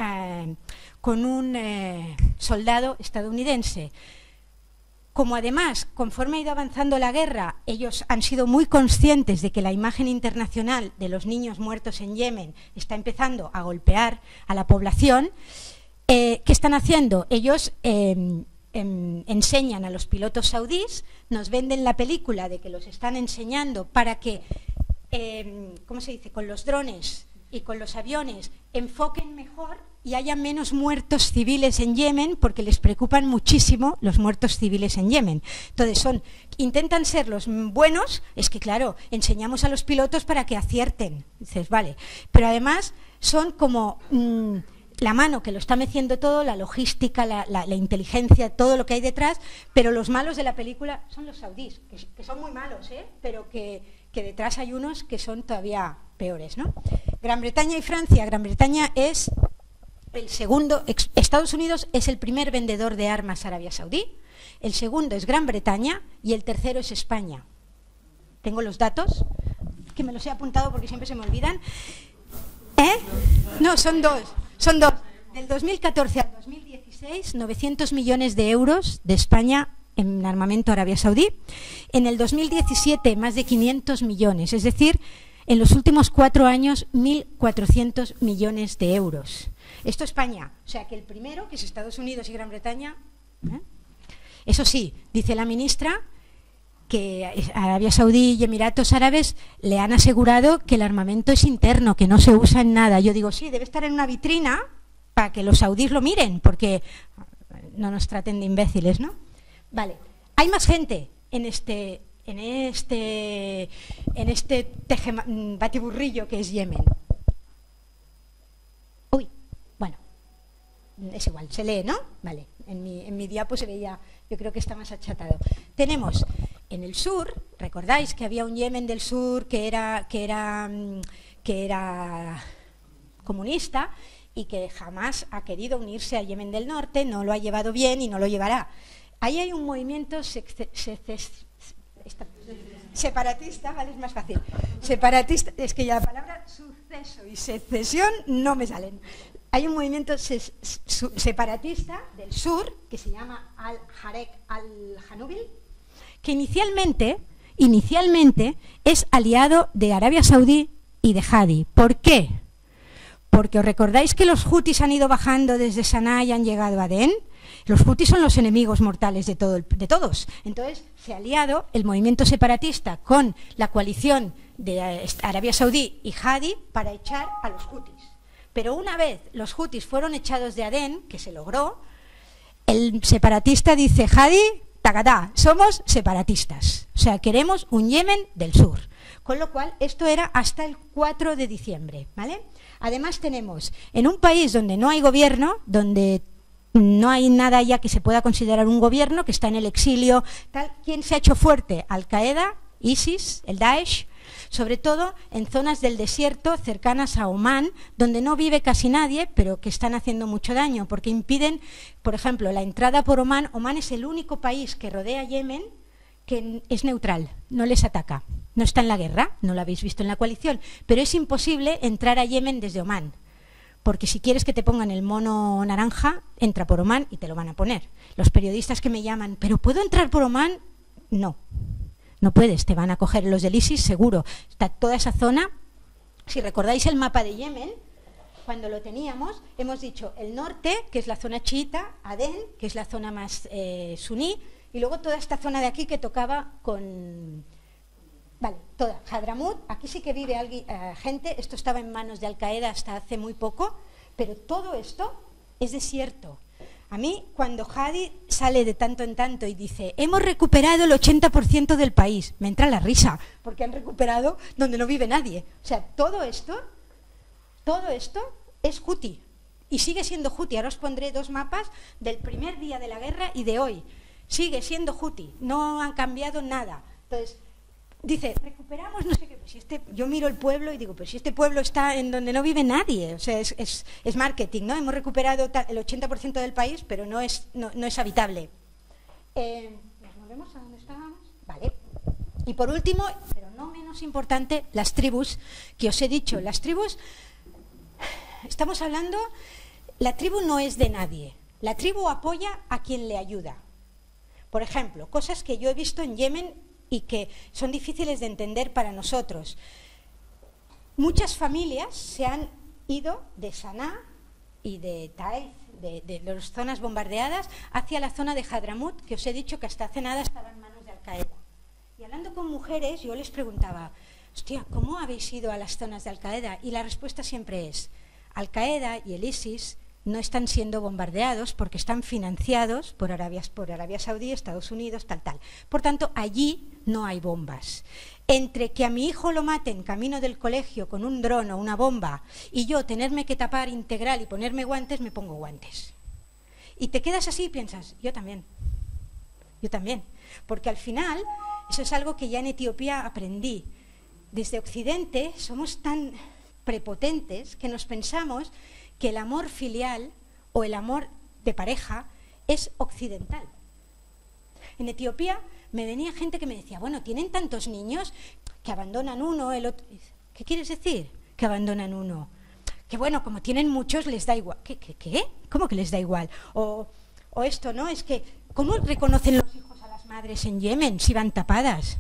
S2: soldado estadounidense. Como además, conforme ha ido avanzando la guerra, ellos han sido muy conscientes de que la imagen internacional de los niños muertos en Yemen está empezando a golpear a la población, ¿qué están haciendo? Ellos enseñan a los pilotos saudíes, nos venden la película de que los están enseñando para que, ¿cómo se dice?, con los drones y con los aviones enfoquen mejor y haya menos muertos civiles en Yemen, porque les preocupan muchísimo los muertos civiles en Yemen. Entonces intentan ser los buenos, es que claro, enseñamos a los pilotos para que acierten, dices, vale, pero además son como la mano que lo está meciendo todo, la logística, la inteligencia, todo lo que hay detrás, pero los malos de la película son los saudíes, que son muy malos, pero que detrás hay unos que son todavía peores, ¿no? Gran Bretaña y Francia. Gran Bretaña es el segundo, Estados Unidos es el primer vendedor de armas a Arabia Saudí, el segundo es Gran Bretaña y el tercero es España. Tengo los datos, que me los he apuntado porque siempre se me olvidan. No, son dos. Del 2014 al 2016, 900 millones de euros de España en armamento a Arabia Saudí. En el 2017, más de 500 millones. Es decir, en los últimos 4 años, 1.400 millones de euros. Esto España. O sea, que el primero, que es Estados Unidos y Gran Bretaña. Eso sí, dice la ministra que Arabia Saudí y Emiratos Árabes le han asegurado que el armamento es interno, que no se usa en nada. Yo digo, sí, debe estar en una vitrina para que los saudíes lo miren, porque no nos traten de imbéciles, ¿no? Vale, hay más gente en este batiburrillo que es Yemen. Uy, bueno, es igual, se lee, ¿no? Vale, en mi diapo se veía, yo creo que está más achatado. Tenemos en el sur, recordáis que había un Yemen del sur que era comunista y que jamás ha querido unirse al Yemen del norte, no lo ha llevado bien y no lo llevará. Ahí hay un movimiento separatista, ¿vale? Es más fácil. Separatista, es que ya la palabra suceso y secesión no me salen. Hay un movimiento separatista del sur que se llama Al-Harek al-Hanubil, que inicialmente es aliado de Arabia Saudí y de Hadi. ¿Por qué? Porque os recordáis que los hutis han ido bajando desde Sanaa y han llegado a Adén. Los hutis son los enemigos mortales de todos. Entonces se ha aliado el movimiento separatista con la coalición de Arabia Saudí y Hadi para echar a los hutis. Pero una vez los hutis fueron echados de Adén, que se logró, el separatista dice, Hadi, tagadá, somos separatistas. O sea, queremos un Yemen del sur. Con lo cual, esto era hasta el 4 de diciembre, ¿vale? Además tenemos, en un país donde no hay gobierno, donde no hay nada ya que se pueda considerar un gobierno, que está en el exilio, tal, ¿quién se ha hecho fuerte? Al-Qaeda, ISIS, el Daesh, sobre todo en zonas del desierto cercanas a Omán, donde no vive casi nadie, pero que están haciendo mucho daño, porque impiden, por ejemplo, la entrada por Omán. Omán es el único país que rodea a Yemen que es neutral, no les ataca, no está en la guerra, no lo habéis visto en la coalición, pero es imposible entrar a Yemen desde Omán, porque si quieres que te pongan el mono naranja, entra por Omán y te lo van a poner. Los periodistas que me llaman, ¿pero puedo entrar por Omán? No. No puedes, te van a coger los del ISIS seguro. Está toda esa zona. Si recordáis el mapa de Yemen, cuando lo teníamos, hemos dicho el norte, que es la zona chiita, Adén, que es la zona más suní, y luego toda esta zona de aquí que tocaba con... Vale, toda. Hadramut, aquí sí que vive gente, esto estaba en manos de Al-Qaeda hasta hace muy poco, pero todo esto es desierto. A mí, cuando Hadi sale de tanto en tanto y dice, hemos recuperado el 80% del país, me entra la risa, porque han recuperado donde no vive nadie. O sea, todo esto es huti, y sigue siendo huti. Ahora os pondré 2 mapas del primer día de la guerra y de hoy. Sigue siendo huti, no han cambiado nada. Entonces, dice, recuperamos no sé qué, pues si yo miro el pueblo y digo, pues si este pueblo está en donde no vive nadie, o sea, es marketing, ¿no? Hemos recuperado el 80% del país, pero no es habitable. ¿Nos movemos a donde estábamos? Vale. Y por último, pero no menos importante, las tribus, que os he dicho. Las tribus, estamos hablando, la tribu no es de nadie. La tribu apoya a quien le ayuda. Por ejemplo, cosas que yo he visto en Yemen y que son difíciles de entender para nosotros. Muchas familias se han ido de Sanaa y de Taif, de las zonas bombardeadas, hacia la zona de Hadramut, que os he dicho que hasta hace nada estaba en manos de Al-Qaeda. Y hablando con mujeres, yo les preguntaba, hostia, ¿cómo habéis ido a las zonas de Al-Qaeda? Y la respuesta siempre es, Al-Qaeda y el ISIS no están siendo bombardeados porque están financiados por Arabia Saudí, Estados Unidos, tal. Por tanto, allí no hay bombas. Entre que a mi hijo lo maten camino del colegio con un dron o una bomba y yo tenerme que tapar integral y ponerme guantes, me pongo guantes. Y te quedas así y piensas, yo también, porque al final eso es algo que ya en Etiopía aprendí. Desde Occidente somos tan prepotentes que nos pensamos que el amor filial o el amor de pareja es occidental. En Etiopía me venía gente que me decía, bueno, tienen tantos niños que abandonan uno, el otro. ¿Qué quieres decir? Que abandonan uno. Que bueno, como tienen muchos, les da igual. ¿Qué? ¿Cómo que les da igual? O esto, ¿no? Es que, ¿cómo reconocen los hijos a las madres en Yemen si van tapadas?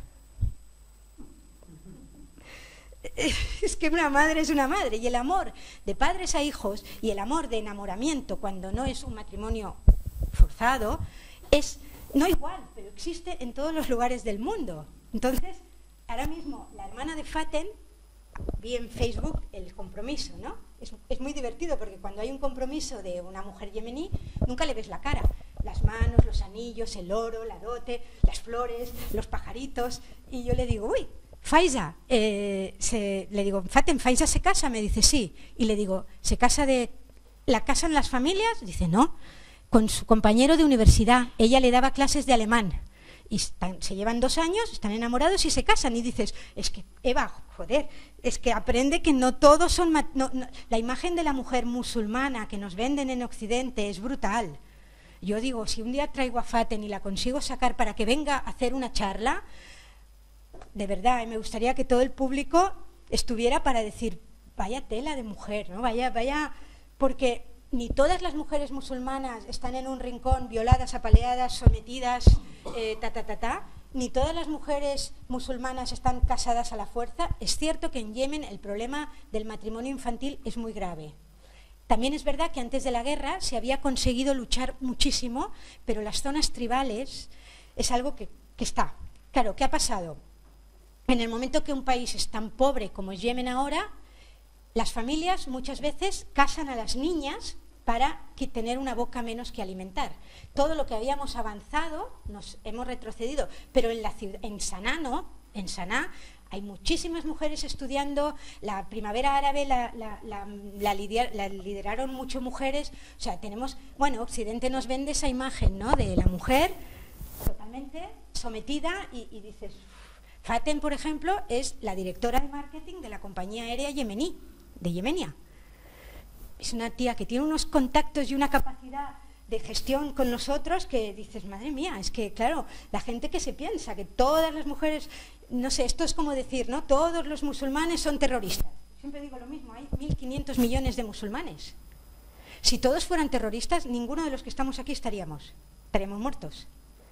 S2: Es que una madre es una madre, y el amor de padres a hijos y el amor de enamoramiento cuando no es un matrimonio forzado es no igual, pero existe en todos los lugares del mundo. Entonces, ahora mismo la hermana de Faten, vi en Facebook el compromiso, ¿no? Es muy divertido porque cuando hay un compromiso de una mujer yemení, nunca le ves la cara. Las manos, los anillos, el oro, la dote, las flores, los pajaritos. Y yo le digo, uy, Faiza, le digo, Faten, ¿Faiza se casa? Me dice, sí. Y le digo, ¿la casan las familias? Dice, no, con su compañero de universidad. Ella le daba clases de alemán. Y se llevan 2 años, están enamorados y se casan. Y dices, es que, Eva, joder, es que aprende que no todos son... la imagen de la mujer musulmana que nos venden en Occidente es brutal. Yo digo, si un día traigo a Faten y la consigo sacar para que venga a hacer una charla, de verdad, me gustaría que todo el público estuviera para decir, vaya tela de mujer, ¿no? Vaya, porque ni todas las mujeres musulmanas están en un rincón violadas, apaleadas, sometidas, ni todas las mujeres musulmanas están casadas a la fuerza. Es cierto que en Yemen el problema del matrimonio infantil es muy grave. También es verdad que antes de la guerra se había conseguido luchar muchísimo, pero las zonas tribales es algo que está. Claro, ¿qué ha pasado? En el momento que un país es tan pobre como es Yemen ahora, las familias muchas veces casan a las niñas para tener una boca menos que alimentar. Todo lo que habíamos avanzado nos hemos retrocedido, pero en Saná no, en Saná hay muchísimas mujeres estudiando, la primavera árabe la lideraron muchas mujeres, o sea, Occidente nos vende esa imagen, ¿no?, de la mujer totalmente sometida y dices... Faten, por ejemplo, es la directora de marketing de la compañía aérea yemení, de Yemenia. Es una tía que tiene unos contactos y una capacidad de gestión con nosotros que dices, madre mía, es que, claro, la gente que se piensa que todas las mujeres, no sé, esto es como decir, ¿no?, todos los musulmanes son terroristas. Siempre digo lo mismo, hay 1.500 millones de musulmanes. Si todos fueran terroristas, ninguno de los que estamos aquí estaríamos muertos.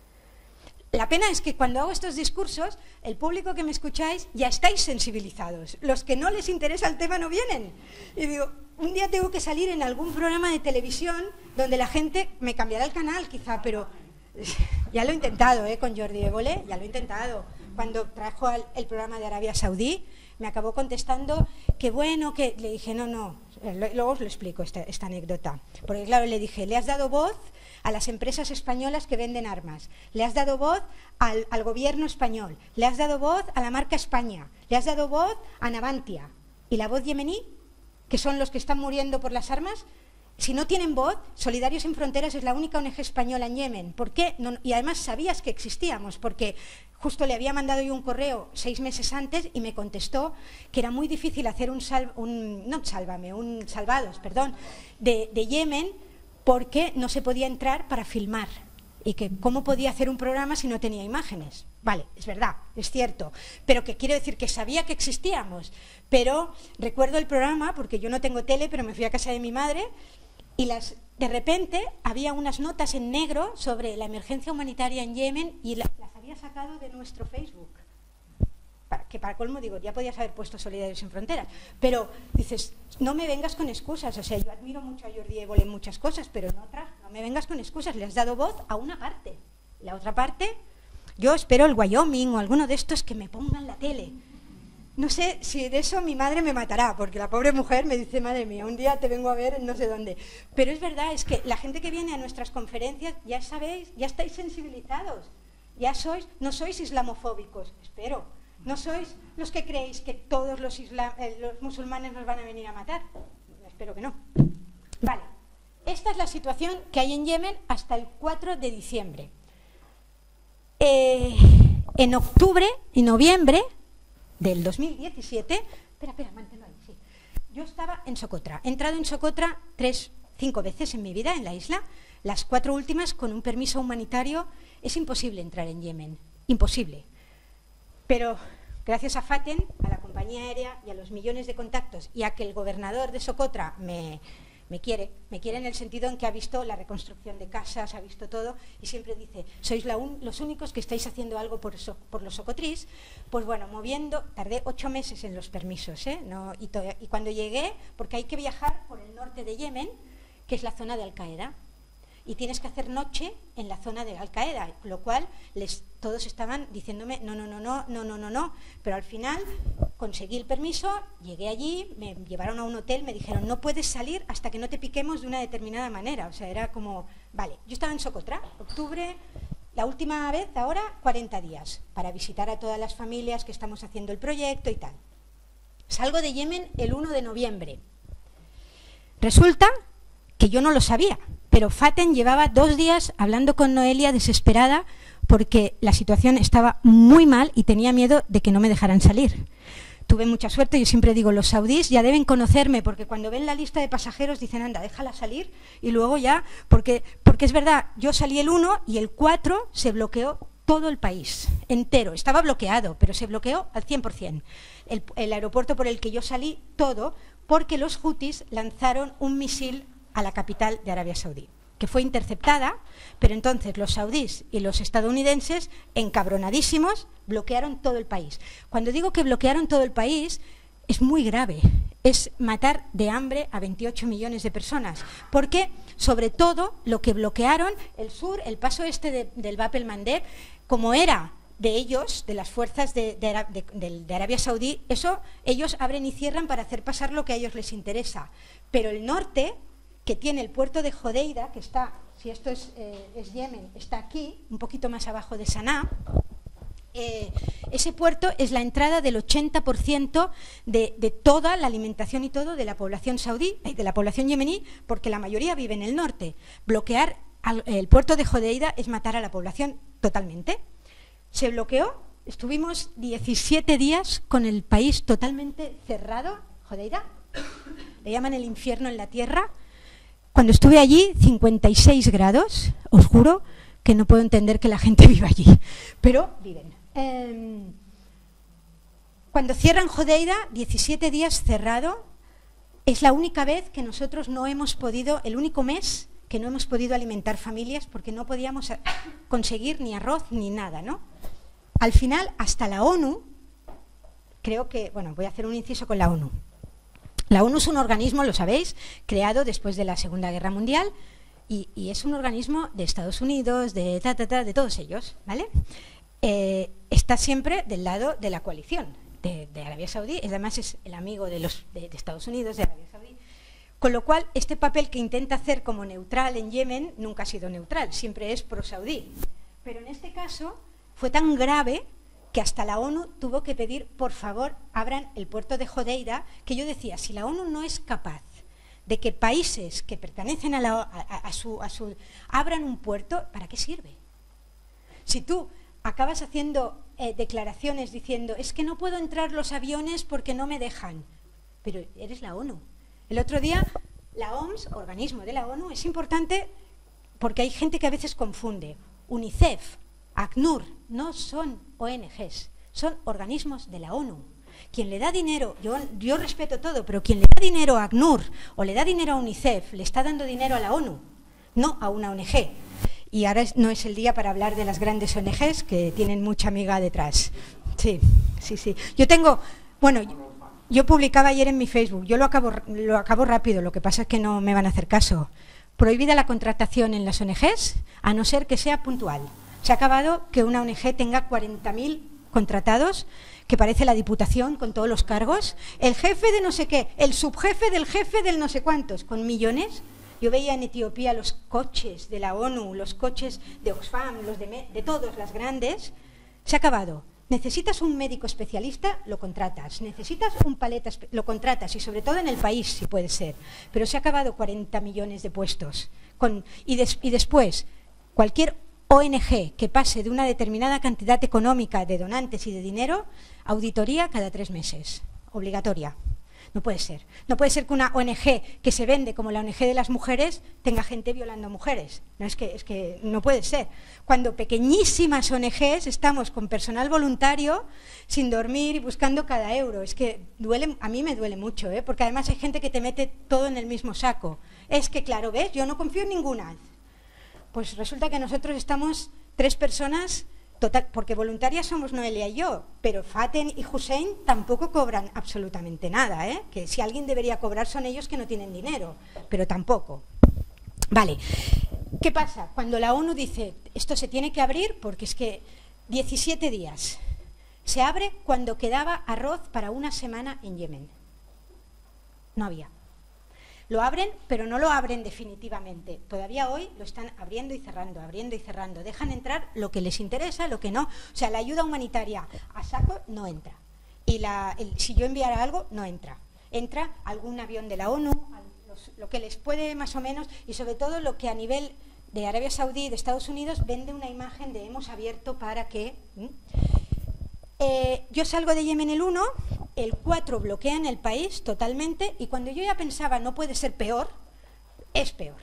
S2: La pena es que cuando hago estos discursos, el público que me escucháis ya estáis sensibilizados. Los que no les interesa el tema no vienen. Y digo, un día tengo que salir en algún programa de televisión donde la gente me cambiará el canal quizá, pero ya lo he intentado, con Jordi Évole, ya lo he intentado. Cuando trajo el programa de Arabia Saudí, me acabó contestando que bueno, que le dije, no, luego os lo explico esta anécdota. Porque claro, le dije, le has dado voz a las empresas españolas que venden armas, le has dado voz al gobierno español, le has dado voz a la marca España, le has dado voz a Navantia. ¿Y la voz yemení, que son los que están muriendo por las armas? Si no tienen voz, Solidarios Sin Fronteras es la única ONG española en Yemen. ¿Por qué? No, y además sabías que existíamos, porque justo le había mandado yo un correo 6 meses antes y me contestó que era muy difícil hacer un salvados de Yemen, porque no se podía entrar para filmar y que cómo podía hacer un programa si no tenía imágenes. Vale, es verdad, es cierto, pero que quiero decir que sabía que existíamos. Pero recuerdo el programa, porque yo no tengo tele, pero me fui a casa de mi madre y de repente había unas notas en negro sobre la emergencia humanitaria en Yemen y las había sacado de nuestro Facebook. Que para colmo digo, ya podías haber puesto Solidarios Sin Fronteras, pero dices, no me vengas con excusas. O sea, yo admiro mucho a Jordi Évole en muchas cosas, pero en otras no me vengas con excusas. Le has dado voz a una parte, la otra parte, yo espero el Wyoming o alguno de estos que me pongan la tele. No sé si de eso mi madre me matará, porque la pobre mujer me dice, madre mía, un día te vengo a ver en no sé dónde. Pero es verdad, es que la gente que viene a nuestras conferencias, ya sabéis, ya estáis sensibilizados, no sois islamofóbicos, espero. ¿No sois los que creéis que todos los musulmanes nos van a venir a matar? Espero que no. Vale, esta es la situación que hay en Yemen hasta el 4 de diciembre. En octubre y noviembre del 2017, manténlo ahí, sí. Yo estaba en Socotra. He entrado en Socotra 5 veces en mi vida en la isla, las 4 últimas con un permiso humanitario. Es imposible entrar en Yemen, imposible. Pero gracias a Faten, a la compañía aérea y a los millones de contactos y a que el gobernador de Socotra me quiere en el sentido en que ha visto la reconstrucción de casas, ha visto todo y siempre dice, sois los únicos que estáis haciendo algo por los socotrís. Pues bueno, tardé 8 meses en los permisos, y cuando llegué, porque hay que viajar por el norte de Yemen, que es la zona de Al-Qaeda, y tienes que hacer noche en la zona de Al-Qaeda, lo cual todos estaban diciéndome no, pero al final conseguí el permiso, llegué allí, me llevaron a un hotel, me dijeron no puedes salir hasta que no te piquemos de una determinada manera, o sea, era como, vale, yo estaba en Socotra, octubre, la última vez, ahora 40 días, para visitar a todas las familias que estamos haciendo el proyecto y tal. Salgo de Yemen el 1 de noviembre. Resulta que yo no lo sabía, pero Faten llevaba 2 días hablando con Noelia desesperada porque la situación estaba muy mal y tenía miedo de que no me dejaran salir. Tuve mucha suerte, yo siempre digo, los saudíes ya deben conocerme porque cuando ven la lista de pasajeros dicen, anda, déjala salir y luego ya, porque es verdad, yo salí el 1 y el 4 se bloqueó todo el país entero, estaba bloqueado, pero se bloqueó al 100%. El aeropuerto por el que yo salí, todo, porque los hutis lanzaron un misil a la capital de Arabia Saudí, que fue interceptada, pero entonces los saudíes y los estadounidenses, encabronadísimos, bloquearon todo el país. Cuando digo que bloquearon todo el país, es muy grave, es matar de hambre a 28 millones de personas, porque sobre todo lo que bloquearon, el sur, el paso del Bab el-Mandeb, como era de ellos, de las fuerzas de Arabia Saudí, eso ellos abren y cierran para hacer pasar lo que a ellos les interesa, pero el norte, que tiene el puerto de Jodeida, que está, si esto es Yemen, está aquí, un poquito más abajo de Saná. Ese puerto es la entrada del 80% de toda la alimentación y todo de la población saudí, de la población yemení, porque la mayoría vive en el norte. Bloquear el puerto de Jodeida es matar a la población totalmente. Se bloqueó, estuvimos 17 días con el país totalmente cerrado. Jodeida, le llaman el infierno en la tierra. Cuando estuve allí, 56 grados, os juro que no puedo entender que la gente viva allí, pero viven. Cuando cierran Jodeida, 17 días cerrado, es la única vez que nosotros no hemos podido, el único mes que no hemos podido alimentar familias porque no podíamos conseguir ni arroz ni nada, ¿no? Al final, hasta la ONU, creo que, bueno, voy a hacer un inciso con la ONU. La ONU es un organismo, lo sabéis, creado después de la Segunda Guerra Mundial y es un organismo de Estados Unidos, de todos ellos, ¿vale? Está siempre del lado de la coalición de Arabia Saudí, además es el amigo de Estados Unidos, de Arabia Saudí, con lo cual este papel que intenta hacer como neutral en Yemen nunca ha sido neutral, siempre es pro-saudí. Pero en este caso fue tan grave que hasta la ONU tuvo que pedir, por favor, abran el puerto de Jodeida, que yo decía, si la ONU no es capaz de que países que pertenecen abran un puerto, ¿para qué sirve? Si tú acabas haciendo declaraciones diciendo, es que no puedo entrar los aviones porque no me dejan, pero eres la ONU. El otro día, la OMS, organismo de la ONU, es importante porque hay gente que a veces confunde. UNICEF, ACNUR, no son ONGs, son organismos de la ONU. Quien le da dinero, yo respeto todo, pero quien le da dinero a ACNUR o le da dinero a UNICEF, le está dando dinero a la ONU, no a una ONG. Y ahora no es el día para hablar de las grandes ONGs que tienen mucha amiga detrás. Sí. Yo publicaba ayer en mi Facebook, yo lo acabo rápido, lo que pasa es que no me van a hacer caso. Prohibida la contratación en las ONGs, a no ser que sea puntual. Se ha acabado que una ONG tenga 40.000 contratados, que parece la Diputación con todos los cargos, el jefe de no sé qué, el subjefe del no sé cuántos, con millones. Yo veía en Etiopía los coches de la ONU, los coches de Oxfam, los de todos, las grandes. Se ha acabado. Necesitas un médico especialista, lo contratas. Necesitas un paleta, lo contratas, y sobre todo en el país, si puede ser. Pero se ha acabado 40 millones de puestos. Y después, cualquier ONG que pase de una determinada cantidad económica de donantes y de dinero, auditoría cada 3 meses, obligatoria. No puede ser. No puede ser que una ONG que se vende como la ONG de las mujeres tenga gente violando mujeres. No, es que no puede ser. Cuando pequeñísimas ONGs estamos con personal voluntario sin dormir y buscando cada euro. Es que duele, a mí me duele mucho, porque además hay gente que te mete todo en el mismo saco. Es que, claro, ¿ves? Yo no confío en ninguna. Pues resulta que nosotros estamos 3 personas, total, porque voluntarias somos Noelia y yo, pero Faten y Hussein tampoco cobran absolutamente nada, que si alguien debería cobrar son ellos que no tienen dinero, pero tampoco. Vale, ¿qué pasa? Cuando la ONU dice, esto se tiene que abrir porque es que 17 días, se abre cuando quedaba arroz para una semana en Yemen. No había. Lo abren, pero no lo abren definitivamente. Todavía hoy lo están abriendo y cerrando, abriendo y cerrando. Dejan entrar lo que les interesa, lo que no. O sea, la ayuda humanitaria a saco no entra. Y si yo enviara algo, no entra. Entra algún avión de la ONU, lo que les puede más o menos, y sobre todo lo que a nivel de Arabia Saudí y de Estados Unidos vende una imagen de hemos abierto para que... yo salgo de Yemen el 1, el 4 bloquean el país totalmente y cuando yo ya pensaba no puede ser peor, es peor.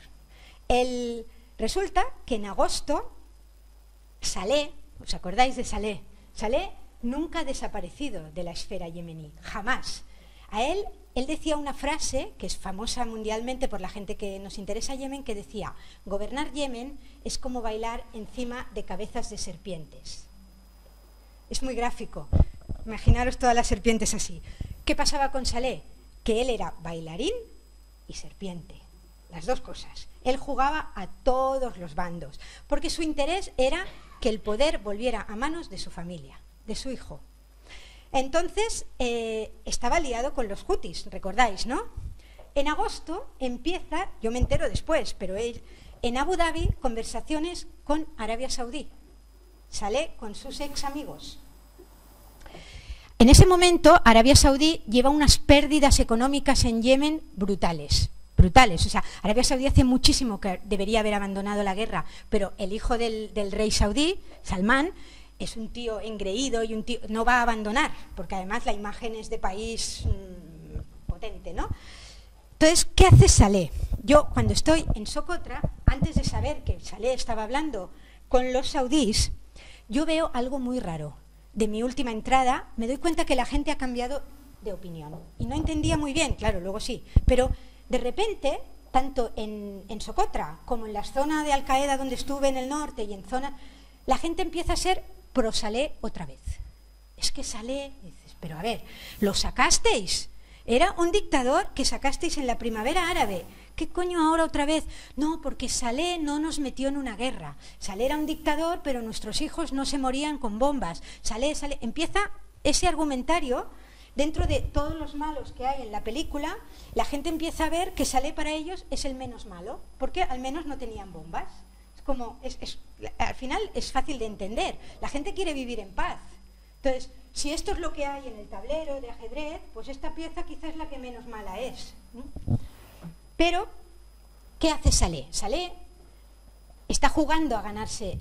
S2: Resulta que en agosto Saleh, ¿os acordáis de Saleh? Saleh nunca ha desaparecido de la esfera yemení, jamás. Él decía una frase que es famosa mundialmente por la gente que nos interesa Yemen, que decía, gobernar Yemen es como bailar encima de cabezas de serpientes. Es muy gráfico. Imaginaros todas las serpientes así. ¿Qué pasaba con Saleh? Que él era bailarín y serpiente. Las dos cosas. Él jugaba a todos los bandos. Porque su interés era que el poder volviera a manos de su familia, de su hijo. Entonces, estaba liado con los hutis, recordáis, ¿no? En agosto empieza, yo me entero después, pero en Abu Dhabi, conversaciones con Arabia Saudí. Saleh con sus ex amigos. En ese momento, Arabia Saudí lleva unas pérdidas económicas en Yemen brutales. Brutales. O sea, Arabia Saudí hace muchísimo que debería haber abandonado la guerra, pero el hijo del rey saudí, Salmán, es un tío engreído y un tío no va a abandonar, porque además la imagen es de país potente, ¿no? Entonces, ¿qué hace Saleh? Yo, cuando estoy en Socotra, antes de saber que Saleh estaba hablando con los saudíes, yo veo algo muy raro. De mi última entrada, me doy cuenta que la gente ha cambiado de opinión. Y no entendía muy bien, claro, luego sí. Pero de repente, tanto en Socotra como en la zona de Al-Qaeda donde estuve en el norte y en zona, la gente empieza a ser pro Saleh otra vez. Es que Saleh, dices, pero a ver, ¿lo sacasteis? Era un dictador que sacasteis en la primavera árabe. ¿Qué coño ahora otra vez? No, porque Saleh no nos metió en una guerra. Saleh era un dictador, pero nuestros hijos no se morían con bombas. Saleh. Empieza ese argumentario, dentro de todos los malos que hay en la película, la gente empieza a ver que Saleh para ellos es el menos malo, porque al menos no tenían bombas. Es como, al final es fácil de entender. La gente quiere vivir en paz. Entonces, si esto es lo que hay en el tablero de ajedrez, pues esta pieza quizás es la que menos mala es, ¿no? Pero, ¿qué hace Saleh? Saleh está jugando a ganarse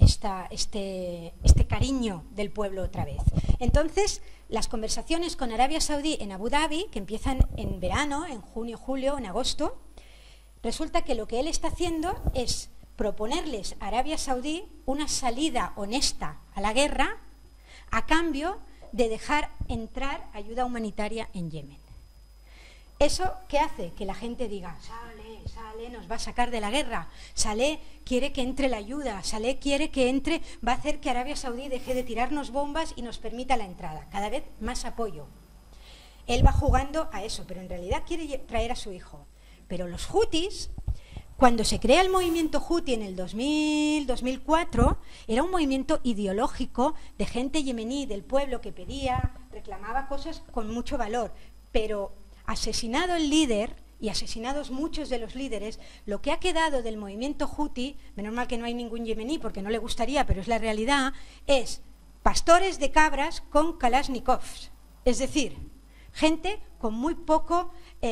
S2: este cariño del pueblo otra vez. Entonces, las conversaciones con Arabia Saudí en Abu Dhabi, que empiezan en verano, en junio, julio, en agosto, resulta que lo que él está haciendo es proponerles a Arabia Saudí una salida honesta a la guerra a cambio de dejar entrar ayuda humanitaria en Yemen. ¿Eso qué hace? Que la gente diga, Saleh nos va a sacar de la guerra, Saleh quiere que entre la ayuda, Saleh quiere que entre, va a hacer que Arabia Saudí deje de tirarnos bombas y nos permita la entrada, cada vez más apoyo. Él va jugando a eso, pero en realidad quiere traer a su hijo. Pero los hutis, cuando se crea el movimiento huti en el 2004, era un movimiento ideológico de gente yemení, del pueblo que pedía, reclamaba cosas con mucho valor, pero asesinado el líder y asesinados muchos de los líderes, lo que ha quedado del movimiento huti, menos mal que no hay ningún yemení porque no le gustaría, pero es la realidad, es pastores de cabras con kalashnikovs, es decir, gente con muy poco,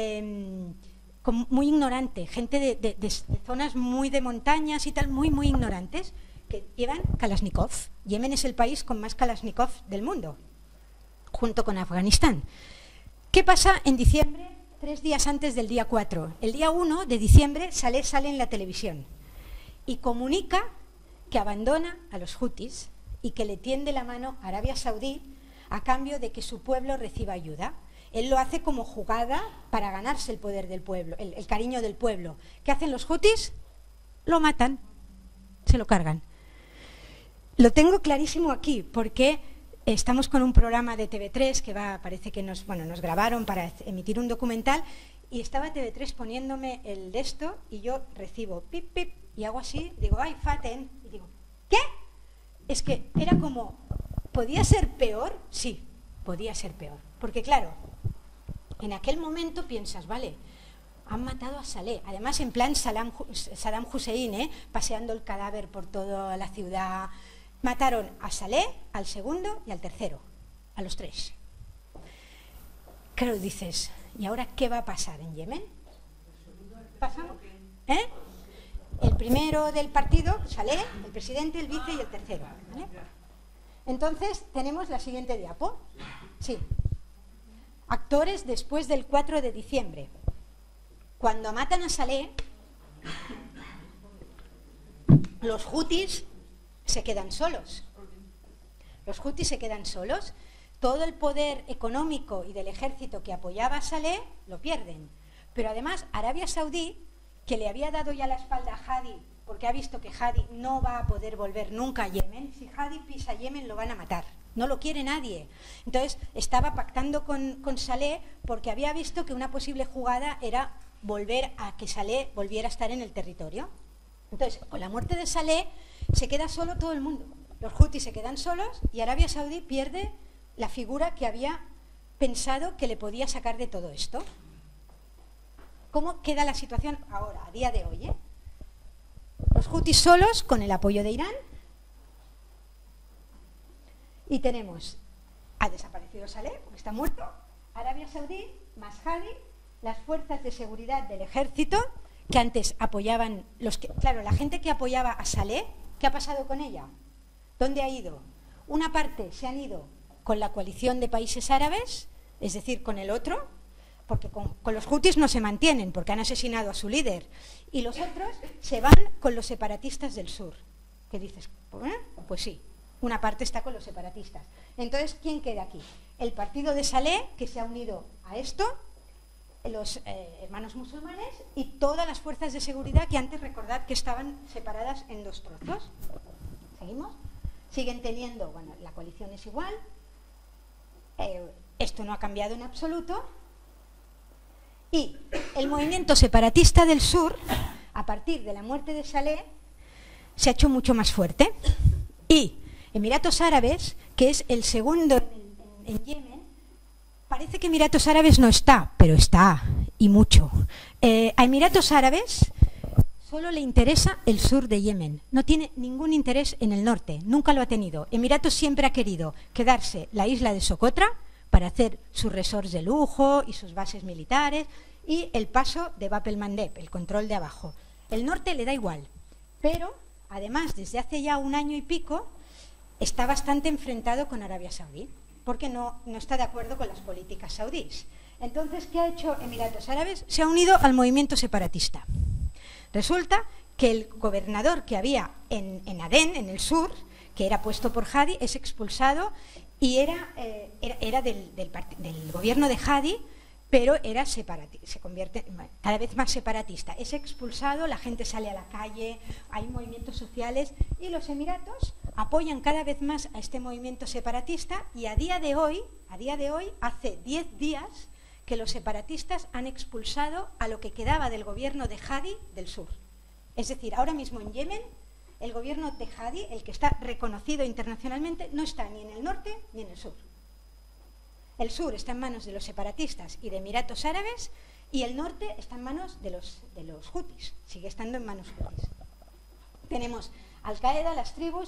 S2: muy ignorante, gente de zonas muy de montañas y tal, muy ignorantes, que llevan kalashnikov. Yemen es el país con más kalashnikov del mundo, junto con Afganistán. ¿Qué pasa en diciembre, 3 días antes del día 4? El día 1 de diciembre sale en la televisión y comunica que abandona a los hutis y que le tiende la mano a Arabia Saudí a cambio de que su pueblo reciba ayuda. Él lo hace como jugada para ganarse el poder del pueblo, el cariño del pueblo. ¿Qué hacen los hutis? Lo matan, se lo cargan. Lo tengo clarísimo aquí porque estamos con un programa de TV3 que parece que nos grabaron para emitir un documental y estaba TV3 poniéndome el de esto y yo recibo pip, pip y hago así, digo, ay, Faten, y digo, ¿qué? Es que era como, ¿podía ser peor? Sí, podía ser peor. Porque claro, en aquel momento piensas, vale, han matado a Saleh, además en plan Saddam Hussein, paseando el cadáver por toda la ciudad. Mataron a Saleh, al segundo y al tercero, a los 3. Claro, dices, ¿y ahora qué va a pasar en Yemen? ¿Pasamos? El primero del partido, Saleh, el presidente, el vice y el tercero, ¿vale? Entonces, tenemos la siguiente diapo. Sí. Actores después del 4 de diciembre. Cuando matan a Saleh, los hutis se quedan solos. Los hutis se quedan solos. Todo el poder económico y del ejército que apoyaba a Saleh lo pierden. Pero además, Arabia Saudí, que le había dado ya la espalda a Hadi, porque ha visto que Hadi no va a poder volver nunca a Yemen. Si Hadi pisa Yemen, lo van a matar. No lo quiere nadie. Entonces, estaba pactando con Saleh porque había visto que una posible jugada era volver a que Saleh volviera a estar en el territorio. Entonces, con la muerte de Saleh, se queda solo todo el mundo. Los hutis se quedan solos y Arabia Saudí pierde la figura que había pensado que le podía sacar de todo esto. ¿Cómo queda la situación ahora, a día de hoy? Los hutis solos con el apoyo de Irán. Y tenemos, ha desaparecido Saleh, porque está muerto, Arabia Saudí, más Hadi, las fuerzas de seguridad del ejército, que antes apoyaban, claro, la gente que apoyaba a Saleh, ¿qué ha pasado con ella? ¿Dónde ha ido? Una parte se han ido con la coalición de países árabes, es decir, con el otro, porque con los hutis no se mantienen, porque han asesinado a su líder, y los otros se van con los separatistas del sur. ¿Qué dices? Pues sí, una parte está con los separatistas. Entonces, ¿quién queda aquí? El partido de Saleh, que se ha unido a esto, los hermanos musulmanes y todas las fuerzas de seguridad que antes, recordad que estaban separadas en 2 trozos. ¿Seguimos? Siguen teniendo, la coalición es igual, esto no ha cambiado en absoluto, y el movimiento separatista del sur, a partir de la muerte de Saleh, se ha hecho mucho más fuerte, y Emiratos Árabes, que es el segundo en Yemen, parece que Emiratos Árabes no está, pero está, y mucho. A Emiratos Árabes solo le interesa el sur de Yemen, no tiene ningún interés en el norte, nunca lo ha tenido. Emiratos siempre ha querido quedarse la isla de Socotra para hacer sus resorts de lujo y sus bases militares y el paso de Bab el Mandeb, el control de abajo. El norte le da igual, pero además desde hace ya 1 año y pico está bastante enfrentado con Arabia Saudí, porque no está de acuerdo con las políticas saudíes. Entonces, ¿qué ha hecho Emiratos Árabes? Se ha unido al movimiento separatista. Resulta que el gobernador que había en Adén, en el sur, que era puesto por Hadi, es expulsado y era del gobierno de Hadi, pero se convierte cada vez más separatista. Es expulsado, la gente sale a la calle, hay movimientos sociales y los Emiratos apoyan cada vez más a este movimiento separatista y a día de hoy, hace 10 días, que los separatistas han expulsado a lo que quedaba del gobierno de Hadi del sur. Es decir, ahora mismo en Yemen, el gobierno de Hadi, el que está reconocido internacionalmente, no está ni en el norte ni en el sur. El sur está en manos de los separatistas y de Emiratos Árabes y el norte está en manos de los hutis, sigue estando en manos hutis. Tenemos Al-Qaeda, las tribus,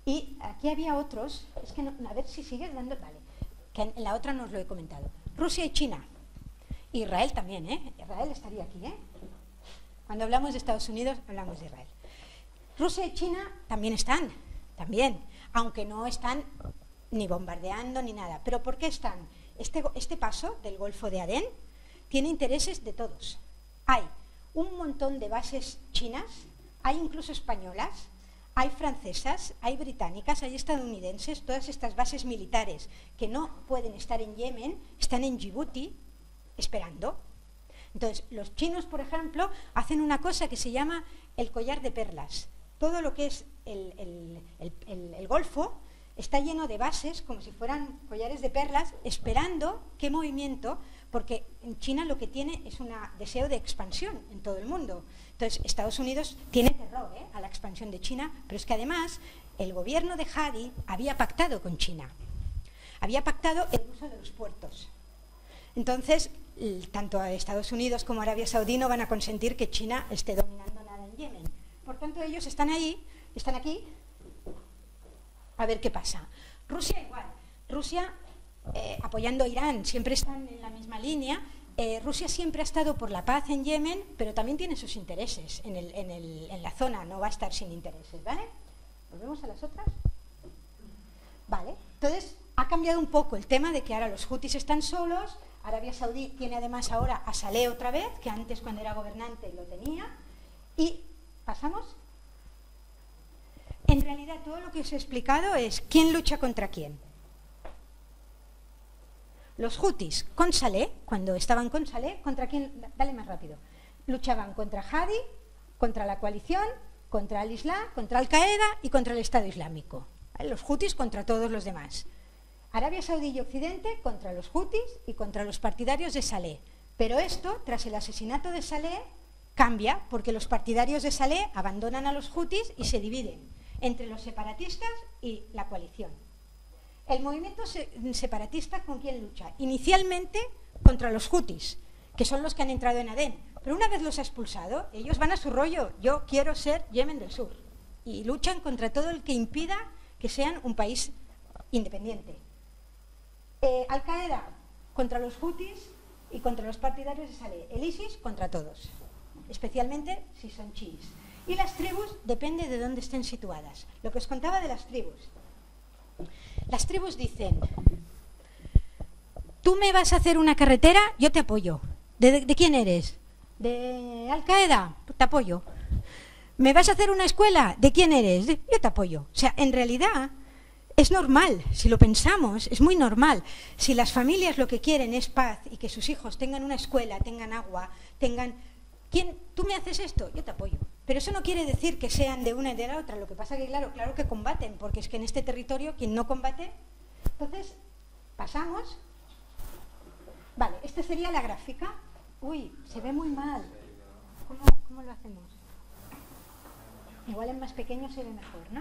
S2: Y aquí había otros, es que no, a ver si sigues dando, vale, que en la otra no os lo he comentado. Rusia y China. Israel también, ¿eh? Israel estaría aquí, ¿eh? Cuando hablamos de Estados Unidos, hablamos de Israel. Rusia y China también están, también, aunque no están ni bombardeando ni nada. ¿Pero por qué están? Este paso del Golfo de Adén tiene intereses de todos. Hay un montón de bases chinas, hay incluso españolas, hay francesas, hay británicas, hay estadounidenses, todas estas bases militares que no pueden estar en Yemen, están en Djibouti esperando. Entonces, los chinos, por ejemplo, hacen una cosa que se llama el collar de perlas. Todo lo que es el Golfo está lleno de bases, como si fueran collares de perlas, esperando qué movimiento, porque en China lo que tiene es un deseo de expansión en todo el mundo. Entonces, Estados Unidos tiene terror a la expansión de China, pero es que además el gobierno de Hadi había pactado con China. Había pactado el uso de los puertos. Entonces, tanto Estados Unidos como Arabia Saudí no van a consentir que China esté dominando nada en Yemen. Por tanto, ellos están ahí, están aquí, a ver qué pasa. Rusia igual. Rusia, apoyando a Irán, siempre están en la misma línea. Rusia siempre ha estado por la paz en Yemen, pero también tiene sus intereses en la zona, no va a estar sin intereses, ¿vale? ¿Volvemos a las otras? Vale, entonces ha cambiado un poco el tema de que ahora los hutis están solos. Arabia Saudí tiene además ahora a Saleh otra vez, que antes cuando era gobernante lo tenía. Y pasamos. En realidad todo lo que os he explicado es quién lucha contra quién. Los hutis con Saleh, cuando estaban con Saleh, ¿contra quién? Dale más rápido. Luchaban contra Hadi, contra la coalición, contra el Islam, contra Al-Qaeda y contra el Estado Islámico. ¿Vale? Los hutis contra todos los demás. Arabia Saudí y Occidente contra los hutis y contra los partidarios de Saleh. Pero esto, tras el asesinato de Saleh, cambia porque los partidarios de Saleh abandonan a los hutis y se dividen entre los separatistas y la coalición. El movimiento separatista, ¿con quién lucha? Inicialmente contra los hutis, que son los que han entrado en Adén. Pero una vez los ha expulsado, ellos van a su rollo. Yo quiero ser Yemen del Sur. Y luchan contra todo el que impida que sean un país independiente. Al-Qaeda contra los hutis y contra los partidarios de Saleh. El ISIS contra todos, especialmente si son chiíes. Y las tribus depende de dónde estén situadas. Lo que os contaba de las tribus. Las tribus dicen, tú me vas a hacer una carretera, yo te apoyo. ¿De quién eres? ¿De Al-Qaeda? Te apoyo. ¿Me vas a hacer una escuela? ¿De quién eres? Yo te apoyo. O sea, en realidad es normal, si lo pensamos, es muy normal. Si las familias lo que quieren es paz y que sus hijos tengan una escuela, tengan agua, tengan... ¿Tú me haces esto? Yo te apoyo. Pero eso no quiere decir que sean de una y de la otra. Lo que pasa que, claro que combaten, porque es que en este territorio quien no combate... Entonces, pasamos. Vale, esta sería la gráfica. Uy, se ve muy mal. ¿Cómo lo hacemos? Igual en más pequeño se ve mejor, ¿no?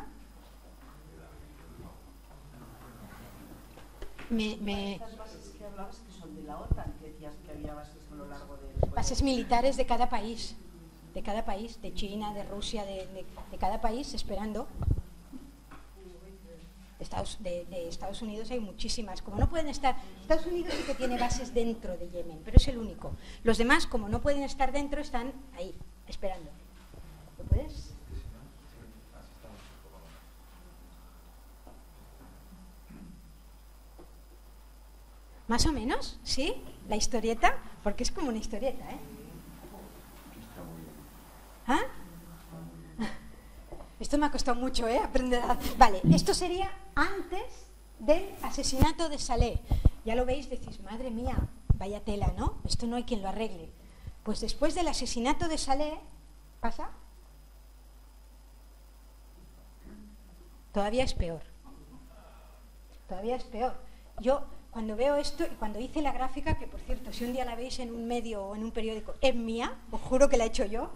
S3: Estas bases que hablabas que son de la OTAN, que decías que había bases a lo largo de...
S2: Bases militares de cada país, de China, de Rusia, de cada país, esperando. De Estados Unidos hay muchísimas. Como no pueden estar... Estados Unidos sí que tiene bases dentro de Yemen, pero es el único. Los demás, como no pueden estar dentro, están ahí, esperando. ¿Lo puedes? Más o menos, ¿sí? La historieta, porque es como una historieta, ¿eh? ¿Ah? Esto me ha costado mucho, aprender a... Vale, esto sería antes del asesinato de Saleh. Ya lo veis, decís, madre mía, vaya tela, ¿no? Esto no hay quien lo arregle. Pues después del asesinato de Saleh, ¿pasa? Todavía es peor. Todavía es peor. Yo... Cuando veo esto y cuando hice la gráfica, que por cierto, si un día la veis en un medio o en un periódico, es mía, os juro que la he hecho yo,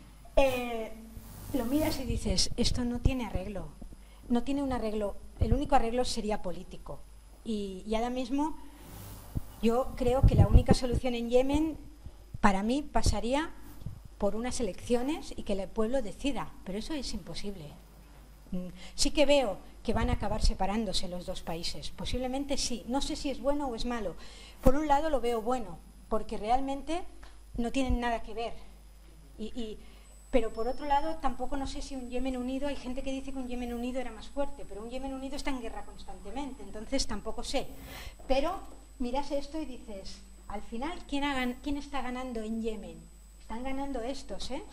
S2: lo miras y dices, esto no tiene arreglo, no tiene un arreglo, el único arreglo sería político. Y ahora mismo yo creo que la única solución en Yemen, para mí, pasaría por unas elecciones y que el pueblo decida, pero eso es imposible. Sí que veo que van a acabar separándose los dos países. Posiblemente sí. No sé si es bueno o es malo. Por un lado lo veo bueno, porque realmente no tienen nada que ver. Pero por otro lado tampoco no sé si un Yemen unido, hay gente que dice que un Yemen unido era más fuerte, pero un Yemen unido está en guerra constantemente, entonces tampoco sé. Pero miras esto y dices, al final, ¿quién está ganando en Yemen? Están ganando estos, ¿eh?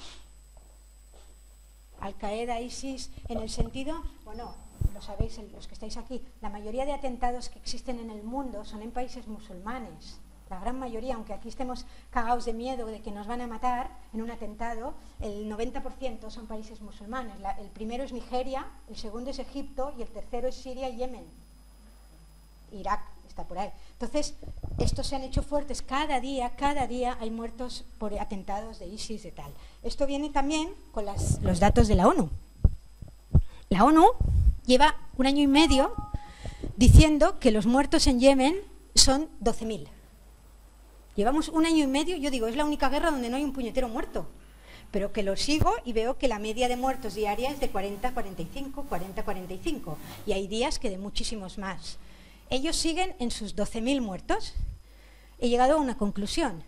S2: Al-Qaeda, ISIS, en el sentido, bueno, lo sabéis los que estáis aquí, la mayoría de atentados que existen en el mundo son en países musulmanes. La gran mayoría, aunque aquí estemos cagados de miedo de que nos van a matar en un atentado, el 90% son países musulmanes. El primero es Nigeria, el segundo es Egipto y el tercero es Siria y Yemen. Irak está por ahí. Entonces, estos se han hecho fuertes cada día hay muertos por atentados de ISIS y tal. Esto viene también con los datos de la ONU. La ONU lleva 1 año y medio diciendo que los muertos en Yemen son 12.000. Llevamos 1 año y medio, yo digo, es la única guerra donde no hay un puñetero muerto. Pero que lo sigo y veo que la media de muertos diaria es de 40, 45, 40, 45. Y hay días que de muchísimos más. Ellos siguen en sus 12.000 muertos. He llegado a una conclusión.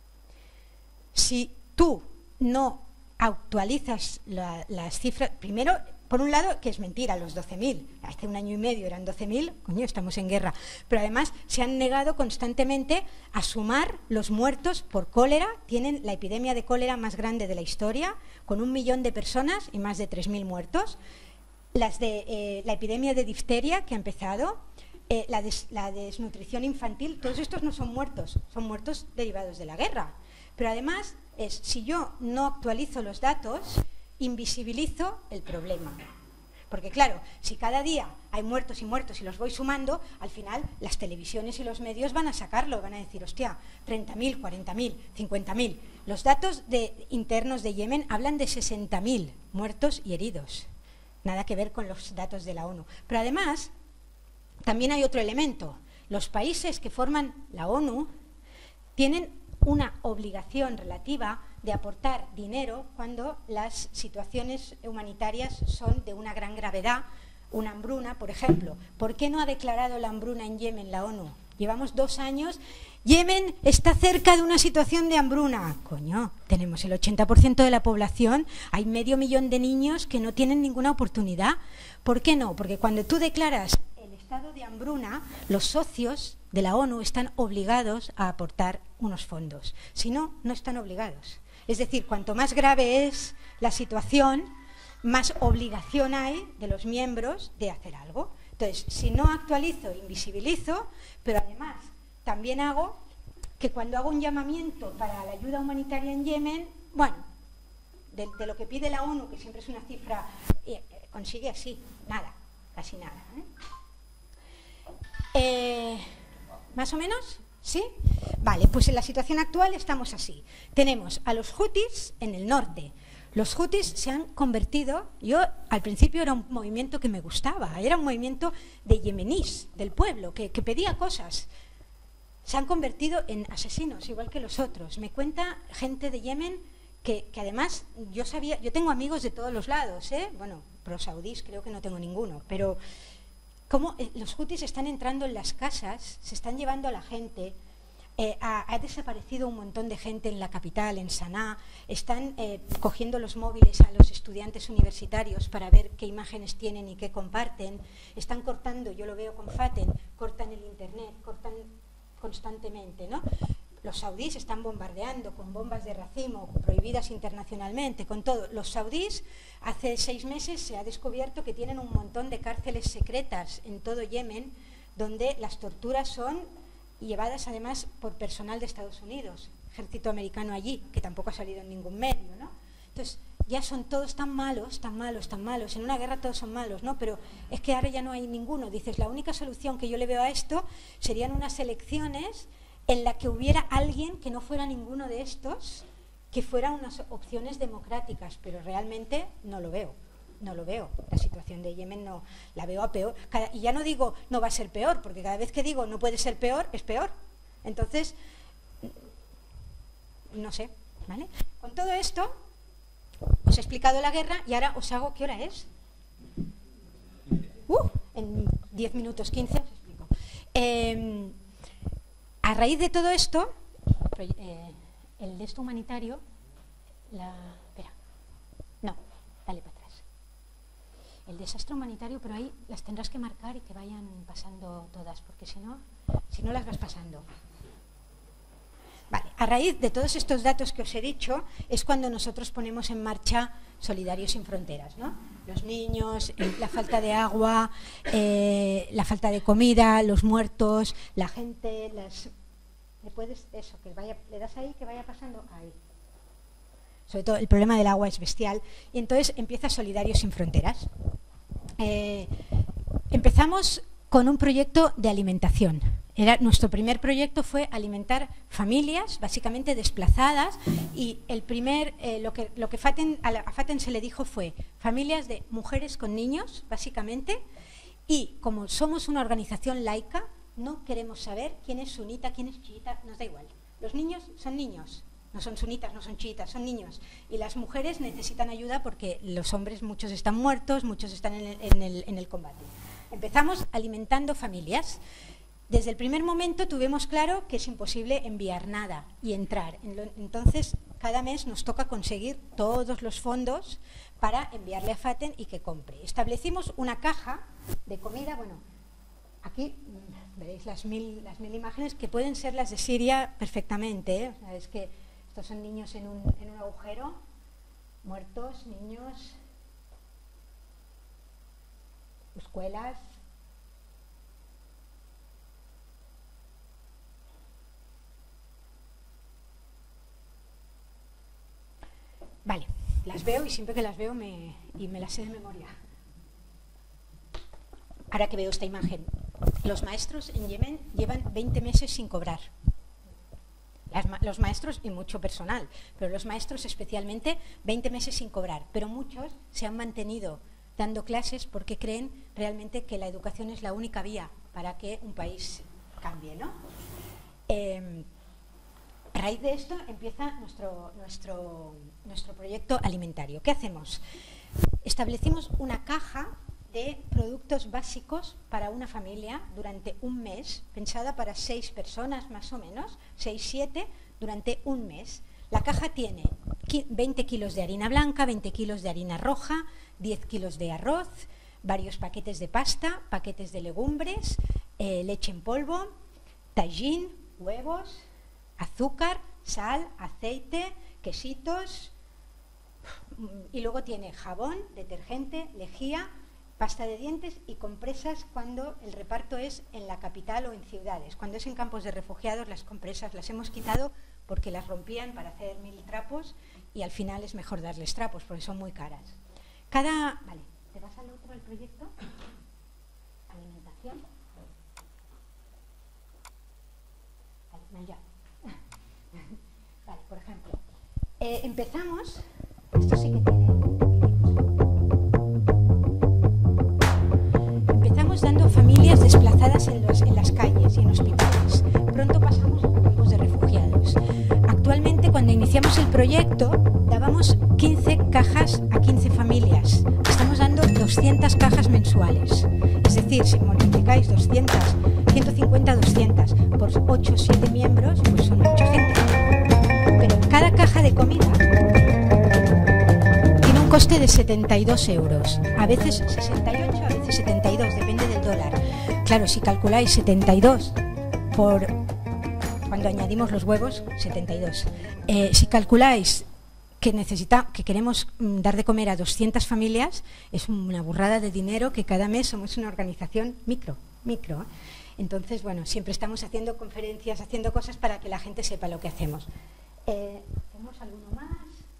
S2: Si tú no actualizas las cifras, primero, por un lado, que es mentira, los 12.000. Hace 1 año y medio eran 12.000, coño, estamos en guerra. Pero además se han negado constantemente a sumar los muertos por cólera. Tienen la epidemia de cólera más grande de la historia, con 1 millón de personas y más de 3.000 muertos. La epidemia de difteria que ha empezado, la desnutrición infantil, todos estos no son muertos derivados de la guerra. Pero además, si yo no actualizo los datos, invisibilizo el problema. Porque claro, si cada día hay muertos y muertos y los voy sumando, al final las televisiones y los medios van a sacarlo, van a decir, hostia, 30.000, 40.000, 50.000. Los datos internos de Yemen hablan de 60.000 muertos y heridos. Nada que ver con los datos de la ONU. Pero además, también hay otro elemento. Los países que forman la ONU tienen una obligación relativa de aportar dinero cuando las situaciones humanitarias son de una gran gravedad, una hambruna, por ejemplo. ¿Por qué no ha declarado la hambruna en Yemen la ONU? Llevamos 2 años, Yemen está cerca de una situación de hambruna. Coño, tenemos el 80% de la población, hay 500.000 de niños que no tienen ninguna oportunidad. ¿Por qué no? Porque cuando tú declaras el estado de hambruna, los socios de la ONU están obligados a aportar unos fondos. Si no, no están obligados. Es decir, cuanto más grave es la situación, más obligación hay de los miembros de hacer algo. Entonces, si no actualizo, invisibilizo, pero además también hago que cuando hago un llamamiento para la ayuda humanitaria en Yemen, bueno, de lo que pide la ONU, que siempre es una cifra, consigue así, nada, casi nada. ¿Más o menos? ¿Sí? Vale, pues en la situación actual estamos así. Tenemos a los hutis en el norte. Los hutis se han convertido, yo al principio era un movimiento que me gustaba, era un movimiento de yemenís, del pueblo, que pedía cosas. Se han convertido en asesinos, igual que los otros. Me cuenta gente de Yemen que además yo tengo amigos de todos los lados, bueno, pro saudíes creo que no tengo ninguno, pero cómo los hutis están entrando en las casas, se están llevando a la gente. Ha desaparecido un montón de gente en la capital, en Sanaa. Están cogiendo los móviles a los estudiantes universitarios para ver qué imágenes tienen y qué comparten. Están cortando, yo lo veo con Faten, cortan el internet, cortan constantemente, ¿no? Los saudíes están bombardeando con bombas de racimo prohibidas internacionalmente, con todo. Los saudíes, hace 6 meses se ha descubierto que tienen un montón de cárceles secretas en todo Yemen, donde las torturas son llevadas además por personal de Estados Unidos, ejército americano allí, que tampoco ha salido en ningún medio, ¿no? Entonces, ya son todos tan malos, tan malos, tan malos. En una guerra todos son malos, ¿no? Pero es que ahora ya no hay ninguno. Dices, la única solución que yo le veo a esto serían unas elecciones en la que hubiera alguien que no fuera ninguno de estos, que fueran unas opciones democráticas, pero realmente no lo veo. No lo veo. La situación de Yemen no la veo a peor. Y ya no digo no va a ser peor, porque cada vez que digo no puede ser peor, es peor. Entonces, no sé, ¿vale? Con todo esto, os he explicado la guerra y ahora os hago, ¿qué hora es? en 10 minutos, 15, os explico. A raíz de todo esto, el de esto humanitario, espera, no, dale para atrás. El desastre humanitario, pero ahí las tendrás que marcar y que vayan pasando todas, porque si no las vas pasando. Vale, a raíz de todos estos datos que os he dicho, es cuando nosotros ponemos en marcha Solidarios Sin Fronteras, ¿no? Los niños, la falta de agua, la falta de comida, los muertos, la gente, le das ahí que vaya pasando ahí. Sobre todo el problema del agua es bestial. Y entonces empieza Solidarios Sin Fronteras. Empezamos con un proyecto de alimentación. Nuestro primer proyecto fue alimentar familias, básicamente desplazadas, y lo que a FATEN se le dijo fue familias de mujeres con niños, básicamente, y como somos una organización laica, no queremos saber quién es sunita, quién es chiita, nos da igual. Los niños son niños, no son sunitas, no son chiitas, son niños. Y las mujeres necesitan ayuda porque los hombres, muchos están muertos, muchos están en el combate. Empezamos alimentando familias. Desde el primer momento tuvimos claro que es imposible enviar nada y entrar. Entonces, cada mes nos toca conseguir todos los fondos para enviarle a FATEN y que compre. Establecimos una caja de comida, bueno, aquí veréis las mil imágenes que pueden ser las de Siria perfectamente, ¿eh? O sea, es que estos son niños en un agujero, muertos, niños, escuelas. Vale, las veo y siempre que las veo me las sé de memoria. Ahora que veo esta imagen, los maestros en Yemen llevan 20 meses sin cobrar. Los maestros y mucho personal, pero los maestros especialmente 20 meses sin cobrar. Pero muchos se han mantenido dando clases porque creen realmente que la educación es la única vía para que un país cambie, ¿no? A raíz de esto empieza nuestro proyecto alimentario. ¿Qué hacemos? Establecimos una caja de productos básicos para una familia durante un mes, pensada para 6 personas más o menos, 6, 7, durante un mes. La caja tiene 20 kilos de harina blanca, 20 kilos de harina roja, 10 kilos de arroz, varios paquetes de pasta, paquetes de legumbres, leche en polvo, tajín, huevos, azúcar, sal, aceite, quesitos, y luego tiene jabón, detergente, lejía, pasta de dientes y compresas cuando el reparto es en la capital o en ciudades. Cuando es en campos de refugiados, las compresas las hemos quitado porque las rompían para hacer 1000 trapos y al final es mejor darles trapos porque son muy caras. Vale, ¿te vas al otro, al proyecto? Alimentación. Vale, ya. Vale, por ejemplo, empezamos, esto sí que tiene, empezamos dando a familias desplazadas en las calles y en hospitales. Pronto pasamos a campos de refugiados. Actualmente, cuando iniciamos el proyecto, dábamos 15 cajas a 15 familias. Estamos dando 200 cajas mensuales. Es decir, si multiplicáis 200, 150, 200 por 8 o 7 miembros, pues son mucha gente. Pero cada caja de comida tiene un coste de 72 euros. A veces 68, a veces 72, depende del dólar. Claro, si calculáis 72 por... Cuando añadimos los huevos, 72. Si calculáis que queremos dar de comer a 200 familias, es una burrada de dinero que cada mes somos una organización micro. Entonces, bueno, siempre estamos haciendo conferencias, haciendo cosas para que la gente sepa lo que hacemos. ¿Tenemos alguno más?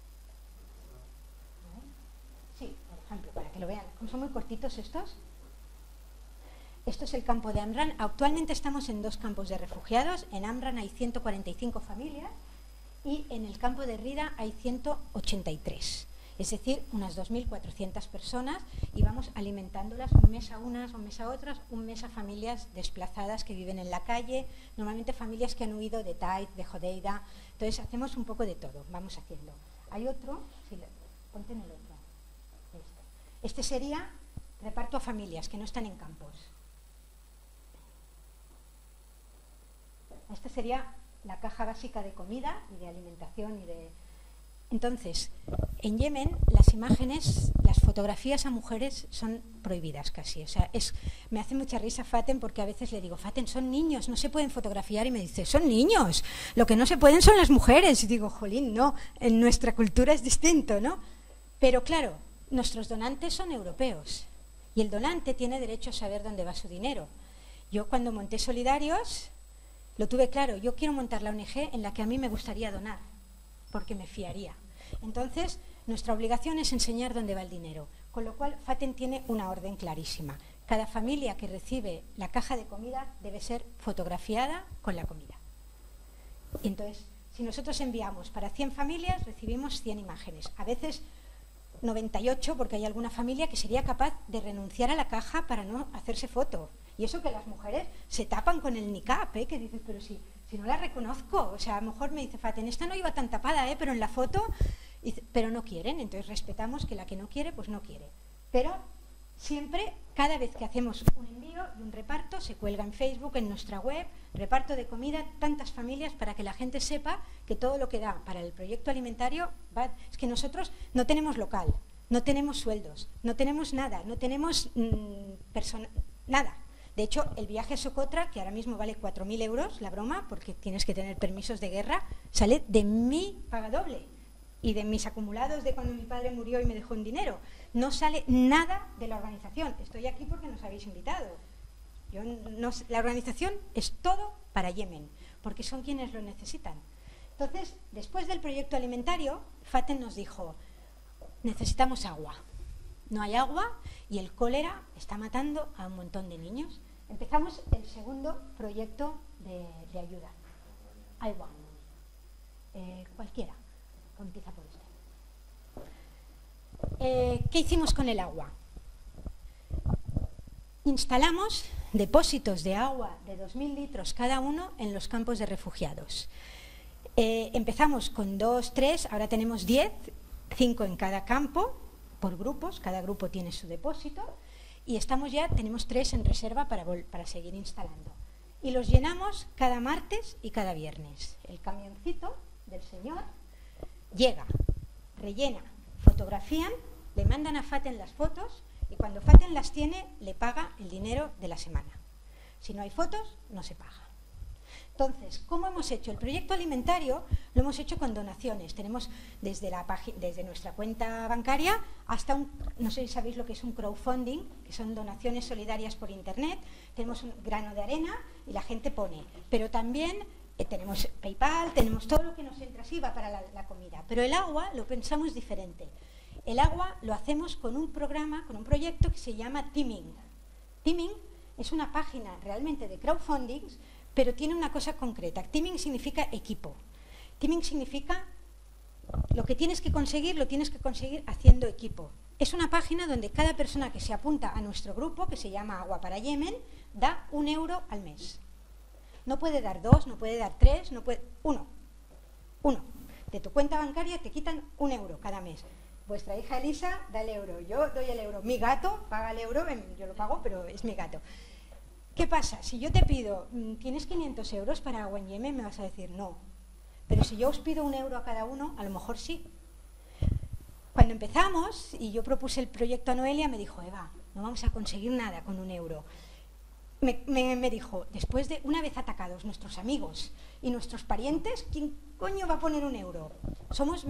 S2: Sí, por ejemplo, para que lo vean. ¿Cómo son muy cortitos estos? Esto es el campo de Amran. Actualmente estamos en 2 campos de refugiados. En Amran hay 145 familias y en el campo de Rida hay 183. Es decir, unas 2.400 personas, y vamos alimentándolas un mes a unas, un mes a otras, un mes a familias desplazadas que viven en la calle, normalmente familias que han huido de Taiz, de Jodeida. Entonces hacemos un poco de todo, vamos haciendo. Hay otro, ponte en el otro. Este sería reparto a familias que no están en campos. Esta sería la caja básica de comida y de alimentación y de... Entonces, en Yemen las imágenes, las fotografías a mujeres son prohibidas casi. O sea, me hace mucha risa Faten porque a veces le digo, Faten, son niños, no se pueden fotografiar, y me dice, son niños, lo que no se pueden son las mujeres. Y digo, jolín, no, en nuestra cultura es distinto, ¿no? Pero claro, nuestros donantes son europeos y el donante tiene derecho a saber dónde va su dinero. Yo cuando monté Solidarios lo tuve claro, yo quiero montar la ONG en la que a mí me gustaría donar, porque me fiaría. Entonces, nuestra obligación es enseñar dónde va el dinero, con lo cual Faten tiene una orden clarísima. Cada familia que recibe la caja de comida debe ser fotografiada con la comida. Y entonces, si nosotros enviamos para 100 familias, recibimos 100 imágenes. A veces 98, porque hay alguna familia que sería capaz de renunciar a la caja para no hacerse foto. Y eso que las mujeres se tapan con el niqab, que dices, pero si no la reconozco. O sea, a lo mejor me dice Faten, esta no iba tan tapada, pero en la foto... Pero no quieren, entonces respetamos que la que no quiere, pues no quiere. Pero siempre, cada vez que hacemos un envío y un reparto, se cuelga en Facebook, en nuestra web, reparto de comida, tantas familias, para que la gente sepa que todo lo que da para el proyecto alimentario va... Es que nosotros no tenemos local, no tenemos sueldos, no tenemos nada, no tenemos nada. De hecho, el viaje a Socotra, que ahora mismo vale 4.000 euros, la broma, porque tienes que tener permisos de guerra, sale de mi paga doble y de mis acumulados de cuando mi padre murió y me dejó un dinero. No sale nada de la organización. Estoy aquí porque nos habéis invitado. La organización es todo para Yemen, porque son quienes lo necesitan. Entonces, después del proyecto alimentario, Faten nos dijo, necesitamos agua. No hay agua y el cólera está matando a un montón de niños. Empezamos el segundo proyecto de ayuda. Agua. Cualquiera. Empieza por este. ¿Qué hicimos con el agua? Instalamos depósitos de agua de 2.000 litros cada uno en los campos de refugiados. Empezamos con 2, 3, ahora tenemos 10, 5 en cada campo, por grupos, cada grupo tiene su depósito, y tenemos 3 en reserva para seguir instalando. Y los llenamos cada martes y cada viernes. El camioncito del señor llega, rellena, fotografían, le mandan a Faten las fotos y cuando Faten las tiene le paga el dinero de la semana. Si no hay fotos, no se paga. Entonces, ¿cómo hemos hecho? El proyecto alimentario lo hemos hecho con donaciones. Tenemos desde nuestra cuenta bancaria hasta no sé si sabéis lo que es un crowdfunding, que son donaciones solidarias por internet. Tenemos un grano de arena y la gente pone. Pero también tenemos PayPal, tenemos todo lo que nos entra así, va para la comida. Pero el agua lo pensamos diferente. El agua lo hacemos con un programa, con un proyecto que se llama Teaming. Teaming es una página realmente de crowdfunding, pero tiene una cosa concreta. Teaming significa equipo. Teaming significa lo que tienes que conseguir, lo tienes que conseguir haciendo equipo. Es una página donde cada persona que se apunta a nuestro grupo, que se llama Agua para Yemen, da 1 euro al mes. No puede dar 2, no puede dar 3, no puede... 1. De tu cuenta bancaria te quitan 1 euro cada mes. Vuestra hija Elisa da el euro, yo doy el euro. Mi gato paga el euro, yo lo pago, pero es mi gato. ¿Qué pasa? Si yo te pido, ¿tienes 500 euros para agua en Yemen? Me vas a decir no. Pero si yo os pido 1 euro a cada uno, a lo mejor sí. Cuando empezamos y yo propuse el proyecto a Noelia, me dijo, Eva, no vamos a conseguir nada con 1 euro. Me dijo, después de una vez atacados nuestros amigos y nuestros parientes, ¿quién coño va a poner 1 euro? Somos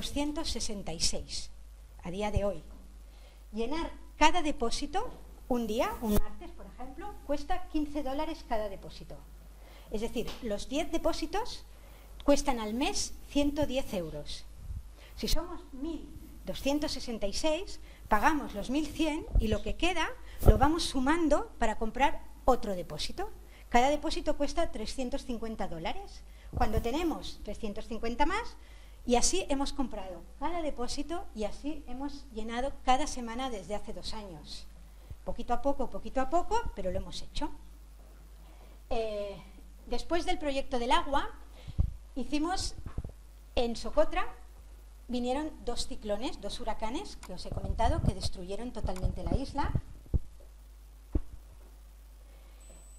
S2: 1.266 a día de hoy. Llenar cada depósito, un día, un martes, por ejemplo, cuesta $15 cada depósito. Es decir, los 10 depósitos cuestan al mes 110 euros. Si somos 1.266, pagamos los 1.100 y lo que queda lo vamos sumando para comprar otro depósito. Cada depósito cuesta $350. Cuando tenemos 350 más, y así hemos comprado cada depósito y así hemos llenado cada semana desde hace 2 años. Poquito a poco, pero lo hemos hecho. Después del proyecto del agua, hicimos en Socotra, vinieron 2 ciclones, 2 huracanes, que os he comentado, que destruyeron totalmente la isla.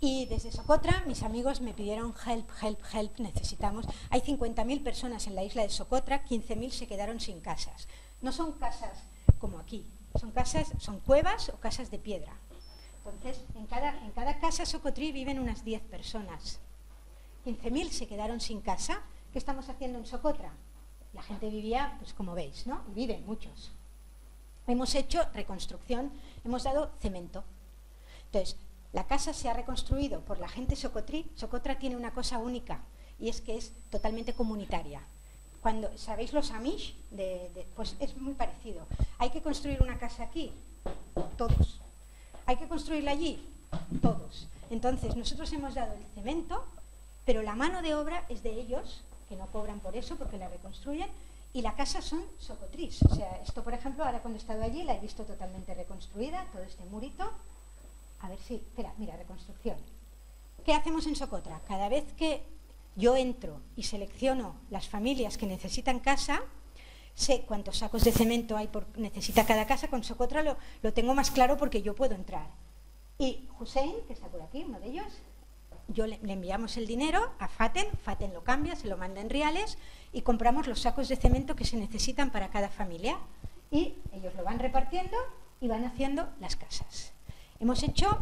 S2: Y desde Socotra mis amigos me pidieron help, help, help, necesitamos. Hay 50.000 personas en la isla de Socotra, 15.000 se quedaron sin casas. No son casas como aquí, son cuevas o casas de piedra. Entonces, en cada casa socotrí viven unas 10 personas. 15.000 se quedaron sin casa. ¿Qué estamos haciendo en Socotra? La gente vivía, pues como veis, ¿no? Y viven muchos. Hemos hecho reconstrucción, hemos dado cemento. Entonces, la casa se ha reconstruido por la gente socotrí. Socotra tiene una cosa única y es que es totalmente comunitaria. Cuando, ¿sabéis los Amish? Pues es muy parecido. Hay que construir una casa aquí, todos. Hay que construirla allí, todos. Entonces, nosotros hemos dado el cemento, pero la mano de obra es de ellos, que no cobran por eso porque la reconstruyen, y la casa son socotrís. O sea, esto, por ejemplo, ahora cuando he estado allí la he visto totalmente reconstruida, todo este murito. A ver si, espera, mira, reconstrucción. ¿Qué hacemos en Socotra? Cada vez que yo entro y selecciono las familias que necesitan casa, sé cuántos sacos de cemento necesita cada casa. Con Socotra lo tengo más claro porque yo puedo entrar. Y Hussein, que está por aquí, uno de ellos, le enviamos el dinero a Faten, Faten lo cambia, se lo manda en reales y compramos los sacos de cemento que se necesitan para cada familia. Y ellos lo van repartiendo y van haciendo las casas. Hemos hecho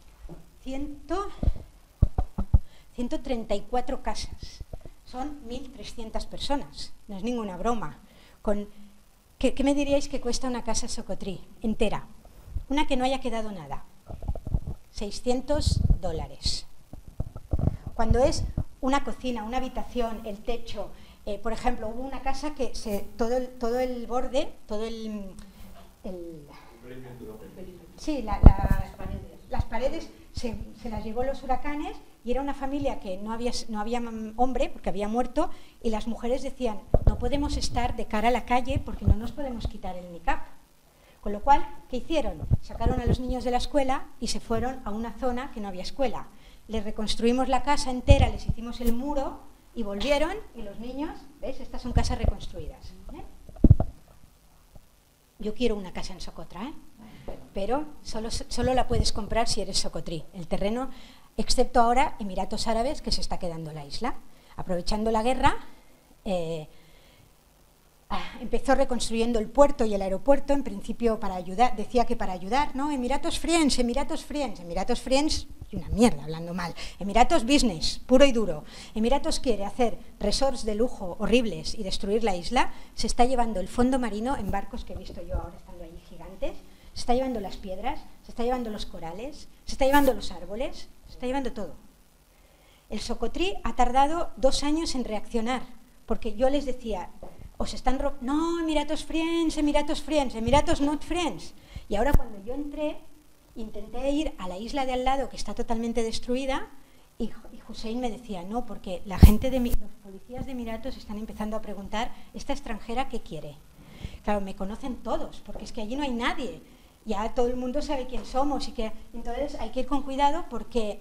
S2: 134 casas. Son 1.300 personas. No es ninguna broma. ¿Qué me diríais que cuesta una casa socotrí entera? Una que no haya quedado nada. $600. Cuando es una cocina, una habitación, el techo, por ejemplo, hubo una casa que todo el borde, sí, las paredes se las llevó los huracanes y era una familia que no había hombre porque había muerto y las mujeres decían, no podemos estar de cara a la calle porque no nos podemos quitar el niqab. Con lo cual, ¿qué hicieron? Sacaron a los niños de la escuela y se fueron a una zona que no había escuela. Les reconstruimos la casa entera, les hicimos el muro y volvieron y los niños, ¿ves? Estas son casas reconstruidas. Yo quiero una casa en Socotra, pero solo la puedes comprar si eres socotrí. El terreno, excepto ahora Emiratos Árabes, que se está quedando la isla. Aprovechando la guerra, empezó reconstruyendo el puerto y el aeropuerto, en principio para ayudar, decía que para ayudar, ¿no? Emiratos Friends, y una mierda, hablando mal. Emiratos Business, puro y duro. Emiratos quiere hacer resorts de lujo horribles y destruir la isla. Se está llevando el fondo marino en barcos que he visto yo ahora estando allí gigantes. Se está llevando las piedras, se está llevando los corales, se está llevando los árboles, se está llevando todo. El socotrí ha tardado 2 años en reaccionar, porque yo les decía, os están no, Emiratos Friends, Emiratos not friends. Y ahora cuando yo entré, intenté ir a la isla de al lado, que está totalmente destruida, y Hussein me decía, no, porque los policías de Emiratos están empezando a preguntar, ¿esta extranjera qué quiere? Claro, me conocen todos, porque es que allí no hay nadie. Ya todo el mundo sabe quién somos, entonces hay que ir con cuidado porque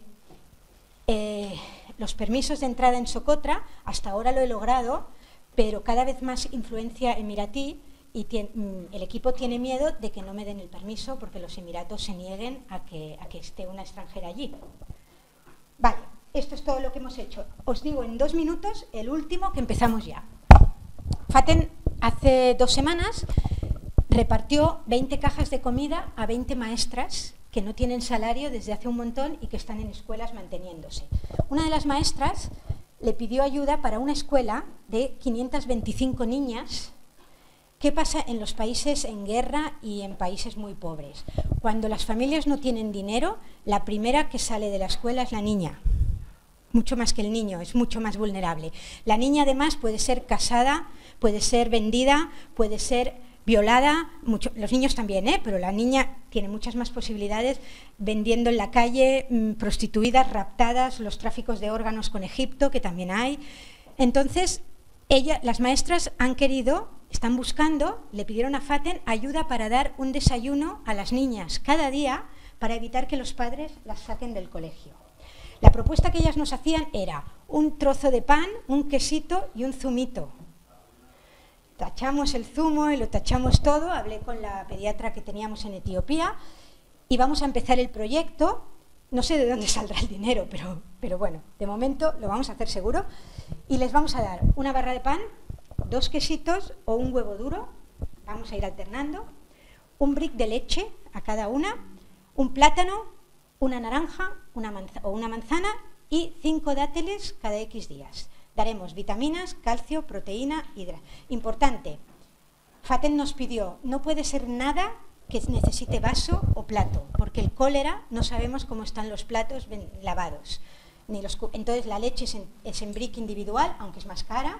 S2: los permisos de entrada en Socotra, hasta ahora lo he logrado, pero cada vez más influencia emiratí, y el equipo tiene miedo de que no me den el permiso porque los Emiratos se nieguen a que esté una extranjera allí. Vale, esto es todo lo que hemos hecho. Os digo en 2 minutos el último, que empezamos ya. Faten hace 2 semanas repartió 20 cajas de comida a 20 maestras que no tienen salario desde hace un montón y que están en escuelas manteniéndose. Una de las maestras le pidió ayuda para una escuela de 525 niñas. ¿Qué pasa en los países en guerra y en países muy pobres? Cuando las familias no tienen dinero, la primera que sale de la escuela es la niña, mucho más que el niño, es mucho más vulnerable. La niña además puede ser casada, puede ser vendida, puede ser violada, los niños también, pero la niña tiene muchas más posibilidades, vendiendo en la calle, prostituidas, raptadas, los tráficos de órganos con Egipto, que también hay. Entonces, las maestras están buscando, le pidieron a Faten ayuda para dar un desayuno a las niñas cada día para evitar que los padres las saquen del colegio. La propuesta que ellas nos hacían era un trozo de pan, un quesito y un zumito. Tachamos el zumo y lo tachamos todo, hablé con la pediatra que teníamos en Etiopía y vamos a empezar el proyecto No sé de dónde saldrá el dinero, pero bueno, de momento lo vamos a hacer seguro. Y les vamos a dar una barra de pan, 2 quesitos o un huevo duro, vamos a ir alternando, un brick de leche a cada una, un plátano, una naranja o una manzana y 5 dátiles cada X días. Daremos vitaminas, calcio, proteína, hidratos. Importante, Faten nos pidió, no puede ser nada que necesite vaso o plato, porque el cólera no sabemos cómo están los platos lavados. Entonces la leche es en brick individual, aunque es más cara.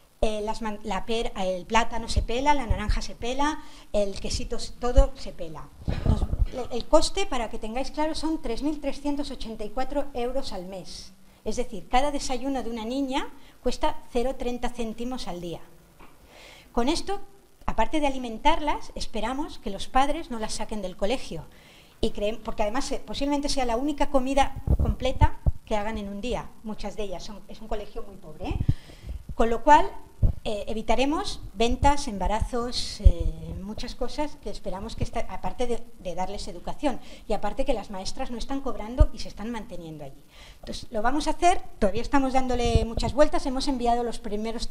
S2: El plátano se pela, la naranja se pela, el quesito, todo se pela. El coste, para que tengáis claro, son 3.384 euros al mes. Es decir, cada desayuno de una niña cuesta 0,30 céntimos al día. Con esto, aparte de alimentarlas, esperamos que los padres no las saquen del colegio. Porque además posiblemente sea la única comida completa que hagan en un día. Muchas de ellas es un colegio muy pobre, ¿eh? Con lo cual evitaremos ventas, embarazos, muchas cosas que esperamos que, aparte de darles educación, y aparte que las maestras no están cobrando y se están manteniendo allí. Entonces, lo vamos a hacer, todavía estamos dándole muchas vueltas, hemos enviado los primeros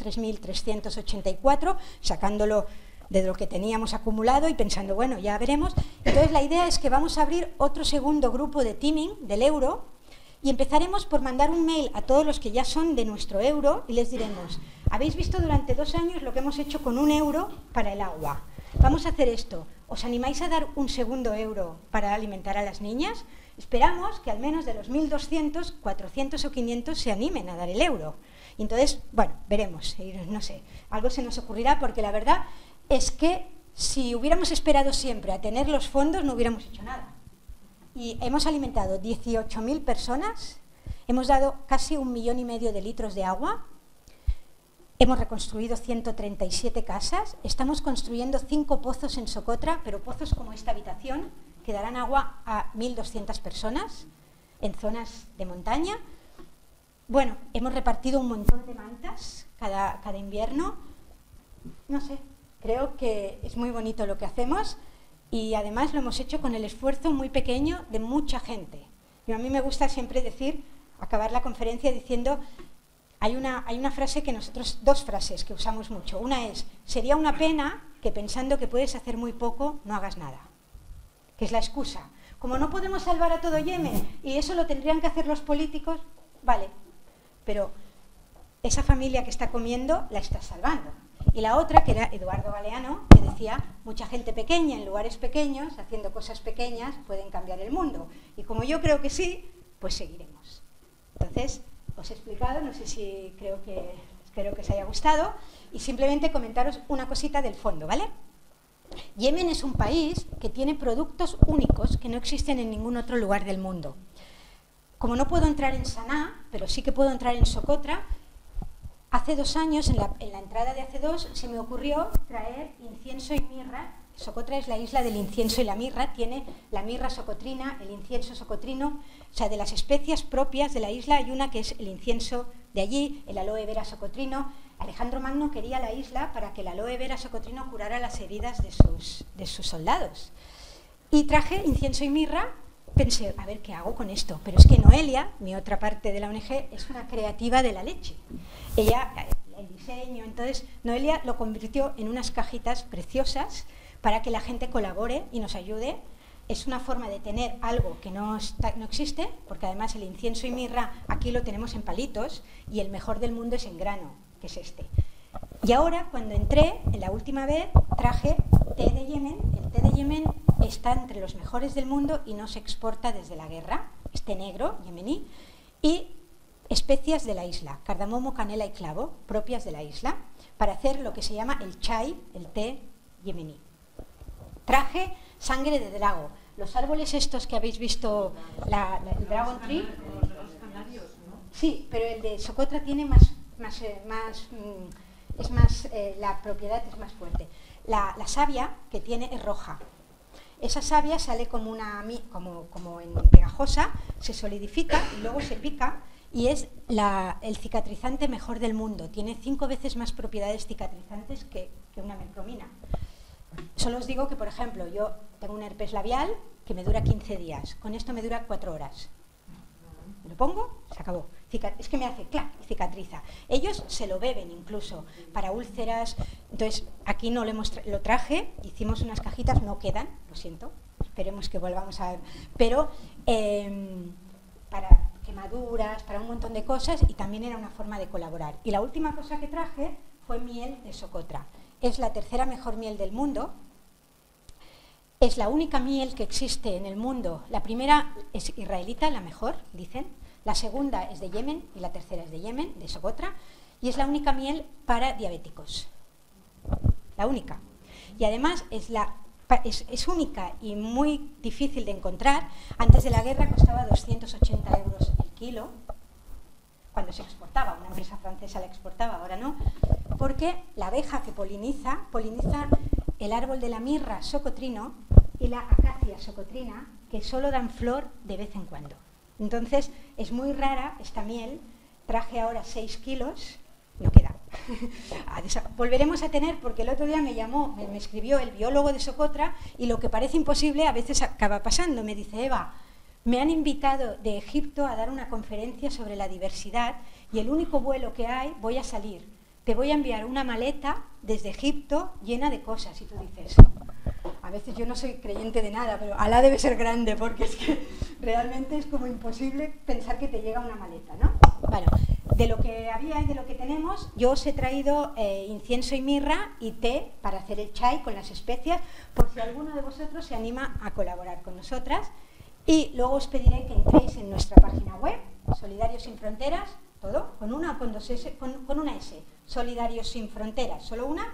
S2: 3.384, sacándolo de lo que teníamos acumulado y pensando, bueno, ya veremos. Entonces, la idea es que vamos a abrir otro segundo grupo de teaming del euro y empezaremos por mandar un mail a todos los que ya son de nuestro euro y les diremos, habéis visto durante 2 años lo que hemos hecho con 1 euro para el agua. Vamos a hacer esto. ¿Os animáis a dar un segundo euro para alimentar a las niñas? Esperamos que al menos de los 1.200, 400 o 500 se animen a dar el euro. Y entonces, bueno, veremos, no sé, algo se nos ocurrirá, porque la verdad es que si hubiéramos esperado siempre a tener los fondos no hubiéramos hecho nada. Y hemos alimentado 18.000 personas, hemos dado casi 1,5 millones de litros de agua, hemos reconstruido 137 casas, estamos construyendo 5 pozos en Socotra, pero pozos como esta habitación, que darán agua a 1.200 personas en zonas de montaña. Bueno, hemos repartido un montón de mantas cada invierno. No sé, creo que es muy bonito lo que hacemos y además lo hemos hecho con el esfuerzo muy pequeño de mucha gente. Y a mí me gusta siempre decir, acabar la conferencia diciendo, hay una frase que nosotros, 2 frases que usamos mucho. Una es, sería una pena que pensando que puedes hacer muy poco, no hagas nada. Que es la excusa. Como no podemos salvar a todo Yemen y eso lo tendrían que hacer los políticos, vale, pero esa familia que está comiendo la está salvando. Y la otra, que era Eduardo Galeano, que decía, mucha gente pequeña en lugares pequeños, haciendo cosas pequeñas, pueden cambiar el mundo. Y como yo creo que sí, pues seguiremos. Entonces, os he explicado, no sé si espero que os haya gustado, y simplemente comentaros una cosita del fondo, ¿vale? Yemen es un país que tiene productos únicos que no existen en ningún otro lugar del mundo. Como no puedo entrar en Saná, pero sí que puedo entrar en Socotra, hace 2 años, en la entrada de hace 2, se me ocurrió traer incienso y mirra. Socotra es la isla del incienso y la mirra, tiene la mirra socotrina, el incienso socotrino, o sea, de las especias propias de la isla hay una que es el incienso de allí, el aloe vera socotrino. Alejandro Magno quería la isla para que el aloe vera socotrino curara las heridas de sus soldados. Y traje incienso y mirra, pensé, a ver qué hago con esto, pero es que Noelia, mi otra parte de la ONG, es una creativa de la leche. Ella, el diseño, entonces Noelia lo convirtió en unas cajitas preciosas para que la gente colabore y nos ayude. Es una forma de tener algo que no existe, porque además el incienso y mirra aquí lo tenemos en palitos y el mejor del mundo es en grano, que es este. Y ahora, cuando entré, en la última vez, traje té de Yemen. El té de Yemen está entre los mejores del mundo y no se exporta desde la guerra, es té negro, yemení, y especias de la isla, cardamomo, canela y clavo, propias de la isla, para hacer lo que se llama el chai, el té yemení. Traje sangre de drago, los árboles estos que habéis visto, el dragon tree. Sí, pero el de Socotra tiene la propiedad es más fuerte. La savia que tiene es roja. Esa savia sale como en pegajosa, se solidifica y luego se pica y es el cicatrizante mejor del mundo. Tiene 5 veces más propiedades cicatrizantes que una mercromina. Solo os digo que, por ejemplo, yo tengo un herpes labial que me dura 15 días. Con esto me dura 4 horas. Me lo pongo, se acabó. Es que me hace clac y cicatriza. Ellos se lo beben incluso para úlceras. Entonces, aquí no lo traje, hicimos unas cajitas, no quedan, lo siento, esperemos que volvamos a ver. Pero para quemaduras, para un montón de cosas, y también era una forma de colaborar. Y la última cosa que traje fue miel de Socotra. Es la tercera mejor miel del mundo. Es la única miel que existe en el mundo. La primera es israelita, la mejor, dicen. La segunda es de Yemen y la tercera es de Yemen, de Socotra. Y es la única miel para diabéticos. La única. Y además es única y muy difícil de encontrar. Antes de la guerra costaba 280 euros el kilo, cuando se exportaba. Una empresa francesa la exportaba, ahora no. Porque la abeja que poliniza el árbol de la mirra socotrino y la acacia socotrina, que solo dan flor de vez en cuando. Entonces, es muy rara esta miel. Traje ahora 6 kilos, no queda. Volveremos a tener, porque el otro día me llamó, me escribió el biólogo de Socotra, y lo que parece imposible a veces acaba pasando. Me dice: Eva, me han invitado de Egipto a dar una conferencia sobre la diversidad y el único vuelo que hay, voy a salir. Te voy a enviar una maleta desde Egipto llena de cosas. Y tú dices, a veces yo no soy creyente de nada, pero Alá debe ser grande, porque es que realmente es como imposible pensar que te llega una maleta, ¿no? Bueno, de lo que había y de lo que tenemos, yo os he traído incienso y mirra y té para hacer el chai con las especias, por si alguno de vosotros se anima a colaborar con nosotras. Y luego os pediré que entréis en nuestra página web, Solidarios Sin Fronteras, todo, con una o con dos S, con una S, Solidarios Sin Fronteras, solo una,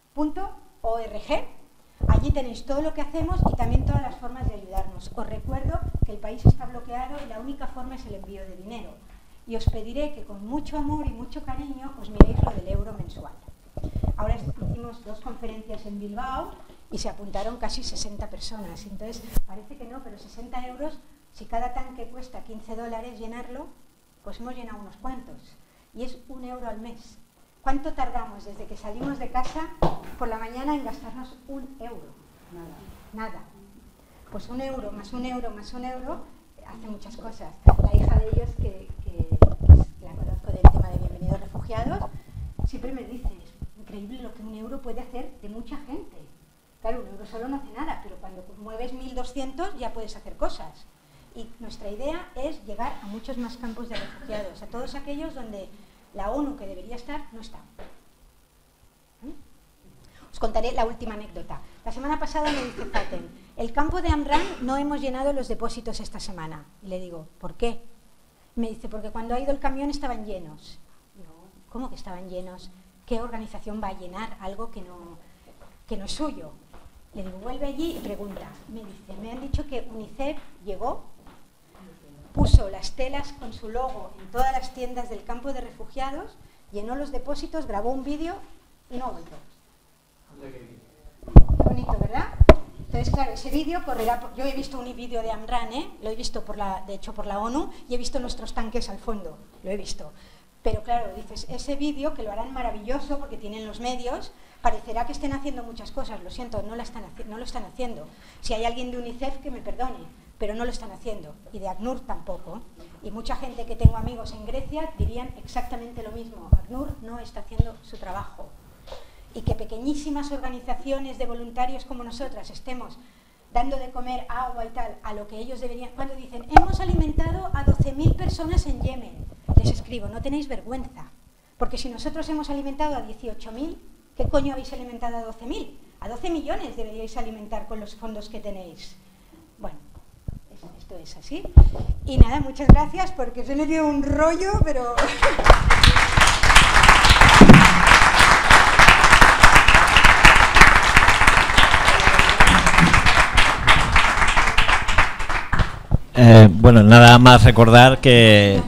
S2: .org. Allí tenéis todo lo que hacemos y también todas las formas de ayudarnos. Os recuerdo que el país está bloqueado y la única forma es el envío de dinero. Y os pediré que con mucho amor y mucho cariño os miréis lo del euro mensual. Ahora hicimos 2 conferencias en Bilbao y se apuntaron casi 60 personas. Entonces, parece que no, pero 60 euros, si cada tanque cuesta $15 llenarlo, pues hemos llenado unos cuantos. Y es €1 al mes. ¿Cuánto tardamos desde que salimos de casa por la mañana en gastarnos €1? Nada. Pues €1 más €1 más €1 hace muchas cosas. La hija de ellos, que la conozco del tema de Bienvenidos Refugiados, siempre me dice, es increíble lo que €1 puede hacer de mucha gente. Claro, €1 solo no hace nada, pero cuando mueves 1.200 ya puedes hacer cosas. Y nuestra idea es llegar a muchos más campos de refugiados, a todos aquellos donde la ONU, que debería estar, no está. Os contaré la última anécdota. La semana pasada me dice Faten, el campo de Amran no hemos llenado los depósitos esta semana. Y le digo, ¿por qué? Me dice, porque cuando ha ido el camión estaban llenos. Digo, ¿cómo que estaban llenos? ¿Qué organización va a llenar algo que no es suyo? Le digo, vuelve allí y pregunta. Me dice, me han dicho que UNICEF llegó, puso las telas con su logo en todas las tiendas del campo de refugiados, llenó los depósitos, grabó un vídeo y no ha vuelto. Qué bonito, ¿verdad? Entonces, claro, ese vídeo correrá. Yo he visto un vídeo de Amran, lo he visto de hecho por la ONU, y he visto nuestros tanques al fondo, lo he visto. Pero claro, dices, ese vídeo, que lo harán maravilloso porque tienen los medios, parecerá que estén haciendo muchas cosas. Lo siento, no lo están haciendo. Si hay alguien de UNICEF, que me perdone, pero no lo están haciendo. Y de ACNUR tampoco. Y mucha gente que tengo amigos en Grecia dirían exactamente lo mismo. ACNUR no está haciendo su trabajo. Y que pequeñísimas organizaciones de voluntarios como nosotras estemos dando de comer, agua y tal, a lo que ellos deberían. Cuando dicen, hemos alimentado a 12.000 personas en Yemen, les escribo, no tenéis vergüenza. Porque si nosotros hemos alimentado a 18.000, ¿qué coño habéis alimentado a 12.000? A 12 millones deberíais alimentar con los fondos que tenéis. Bueno, esto es así. Y nada, muchas gracias, porque os he metido un rollo, pero...
S1: Bueno, nada más recordar que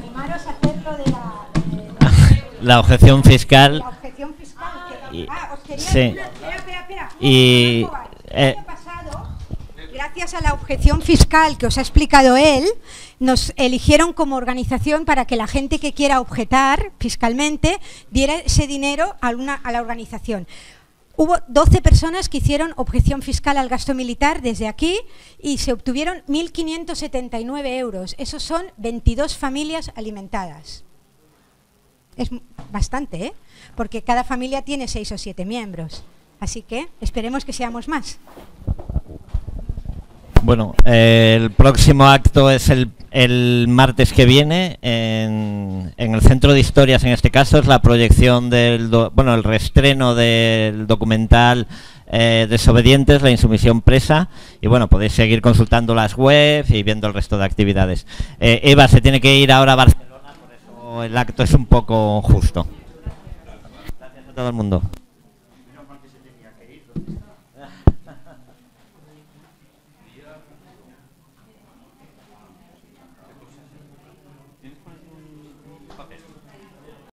S1: la objeción fiscal.
S2: La objeción fiscal. Os quería
S1: sí.
S2: Espera.
S1: Y
S2: el año pasado, gracias a la objeción fiscal que os ha explicado él, nos eligieron como organización para que la gente que quiera objetar fiscalmente diera ese dinero a la organización. Hubo 12 personas que hicieron objeción fiscal al gasto militar desde aquí y se obtuvieron 1.579 euros. Esos son 22 familias alimentadas. Es bastante, ¿eh? Porque cada familia tiene 6 o 7 miembros. Así que esperemos que seamos más.
S1: Bueno, el próximo acto es el martes que viene en el Centro de Historias. En este caso es la proyección el reestreno del documental Desobedientes, la insumisión presa. Y bueno, podéis seguir consultando las webs y viendo el resto de actividades. Eva se tiene que ir ahora a Barcelona, por eso el acto es un poco justo. Gracias a todo el mundo.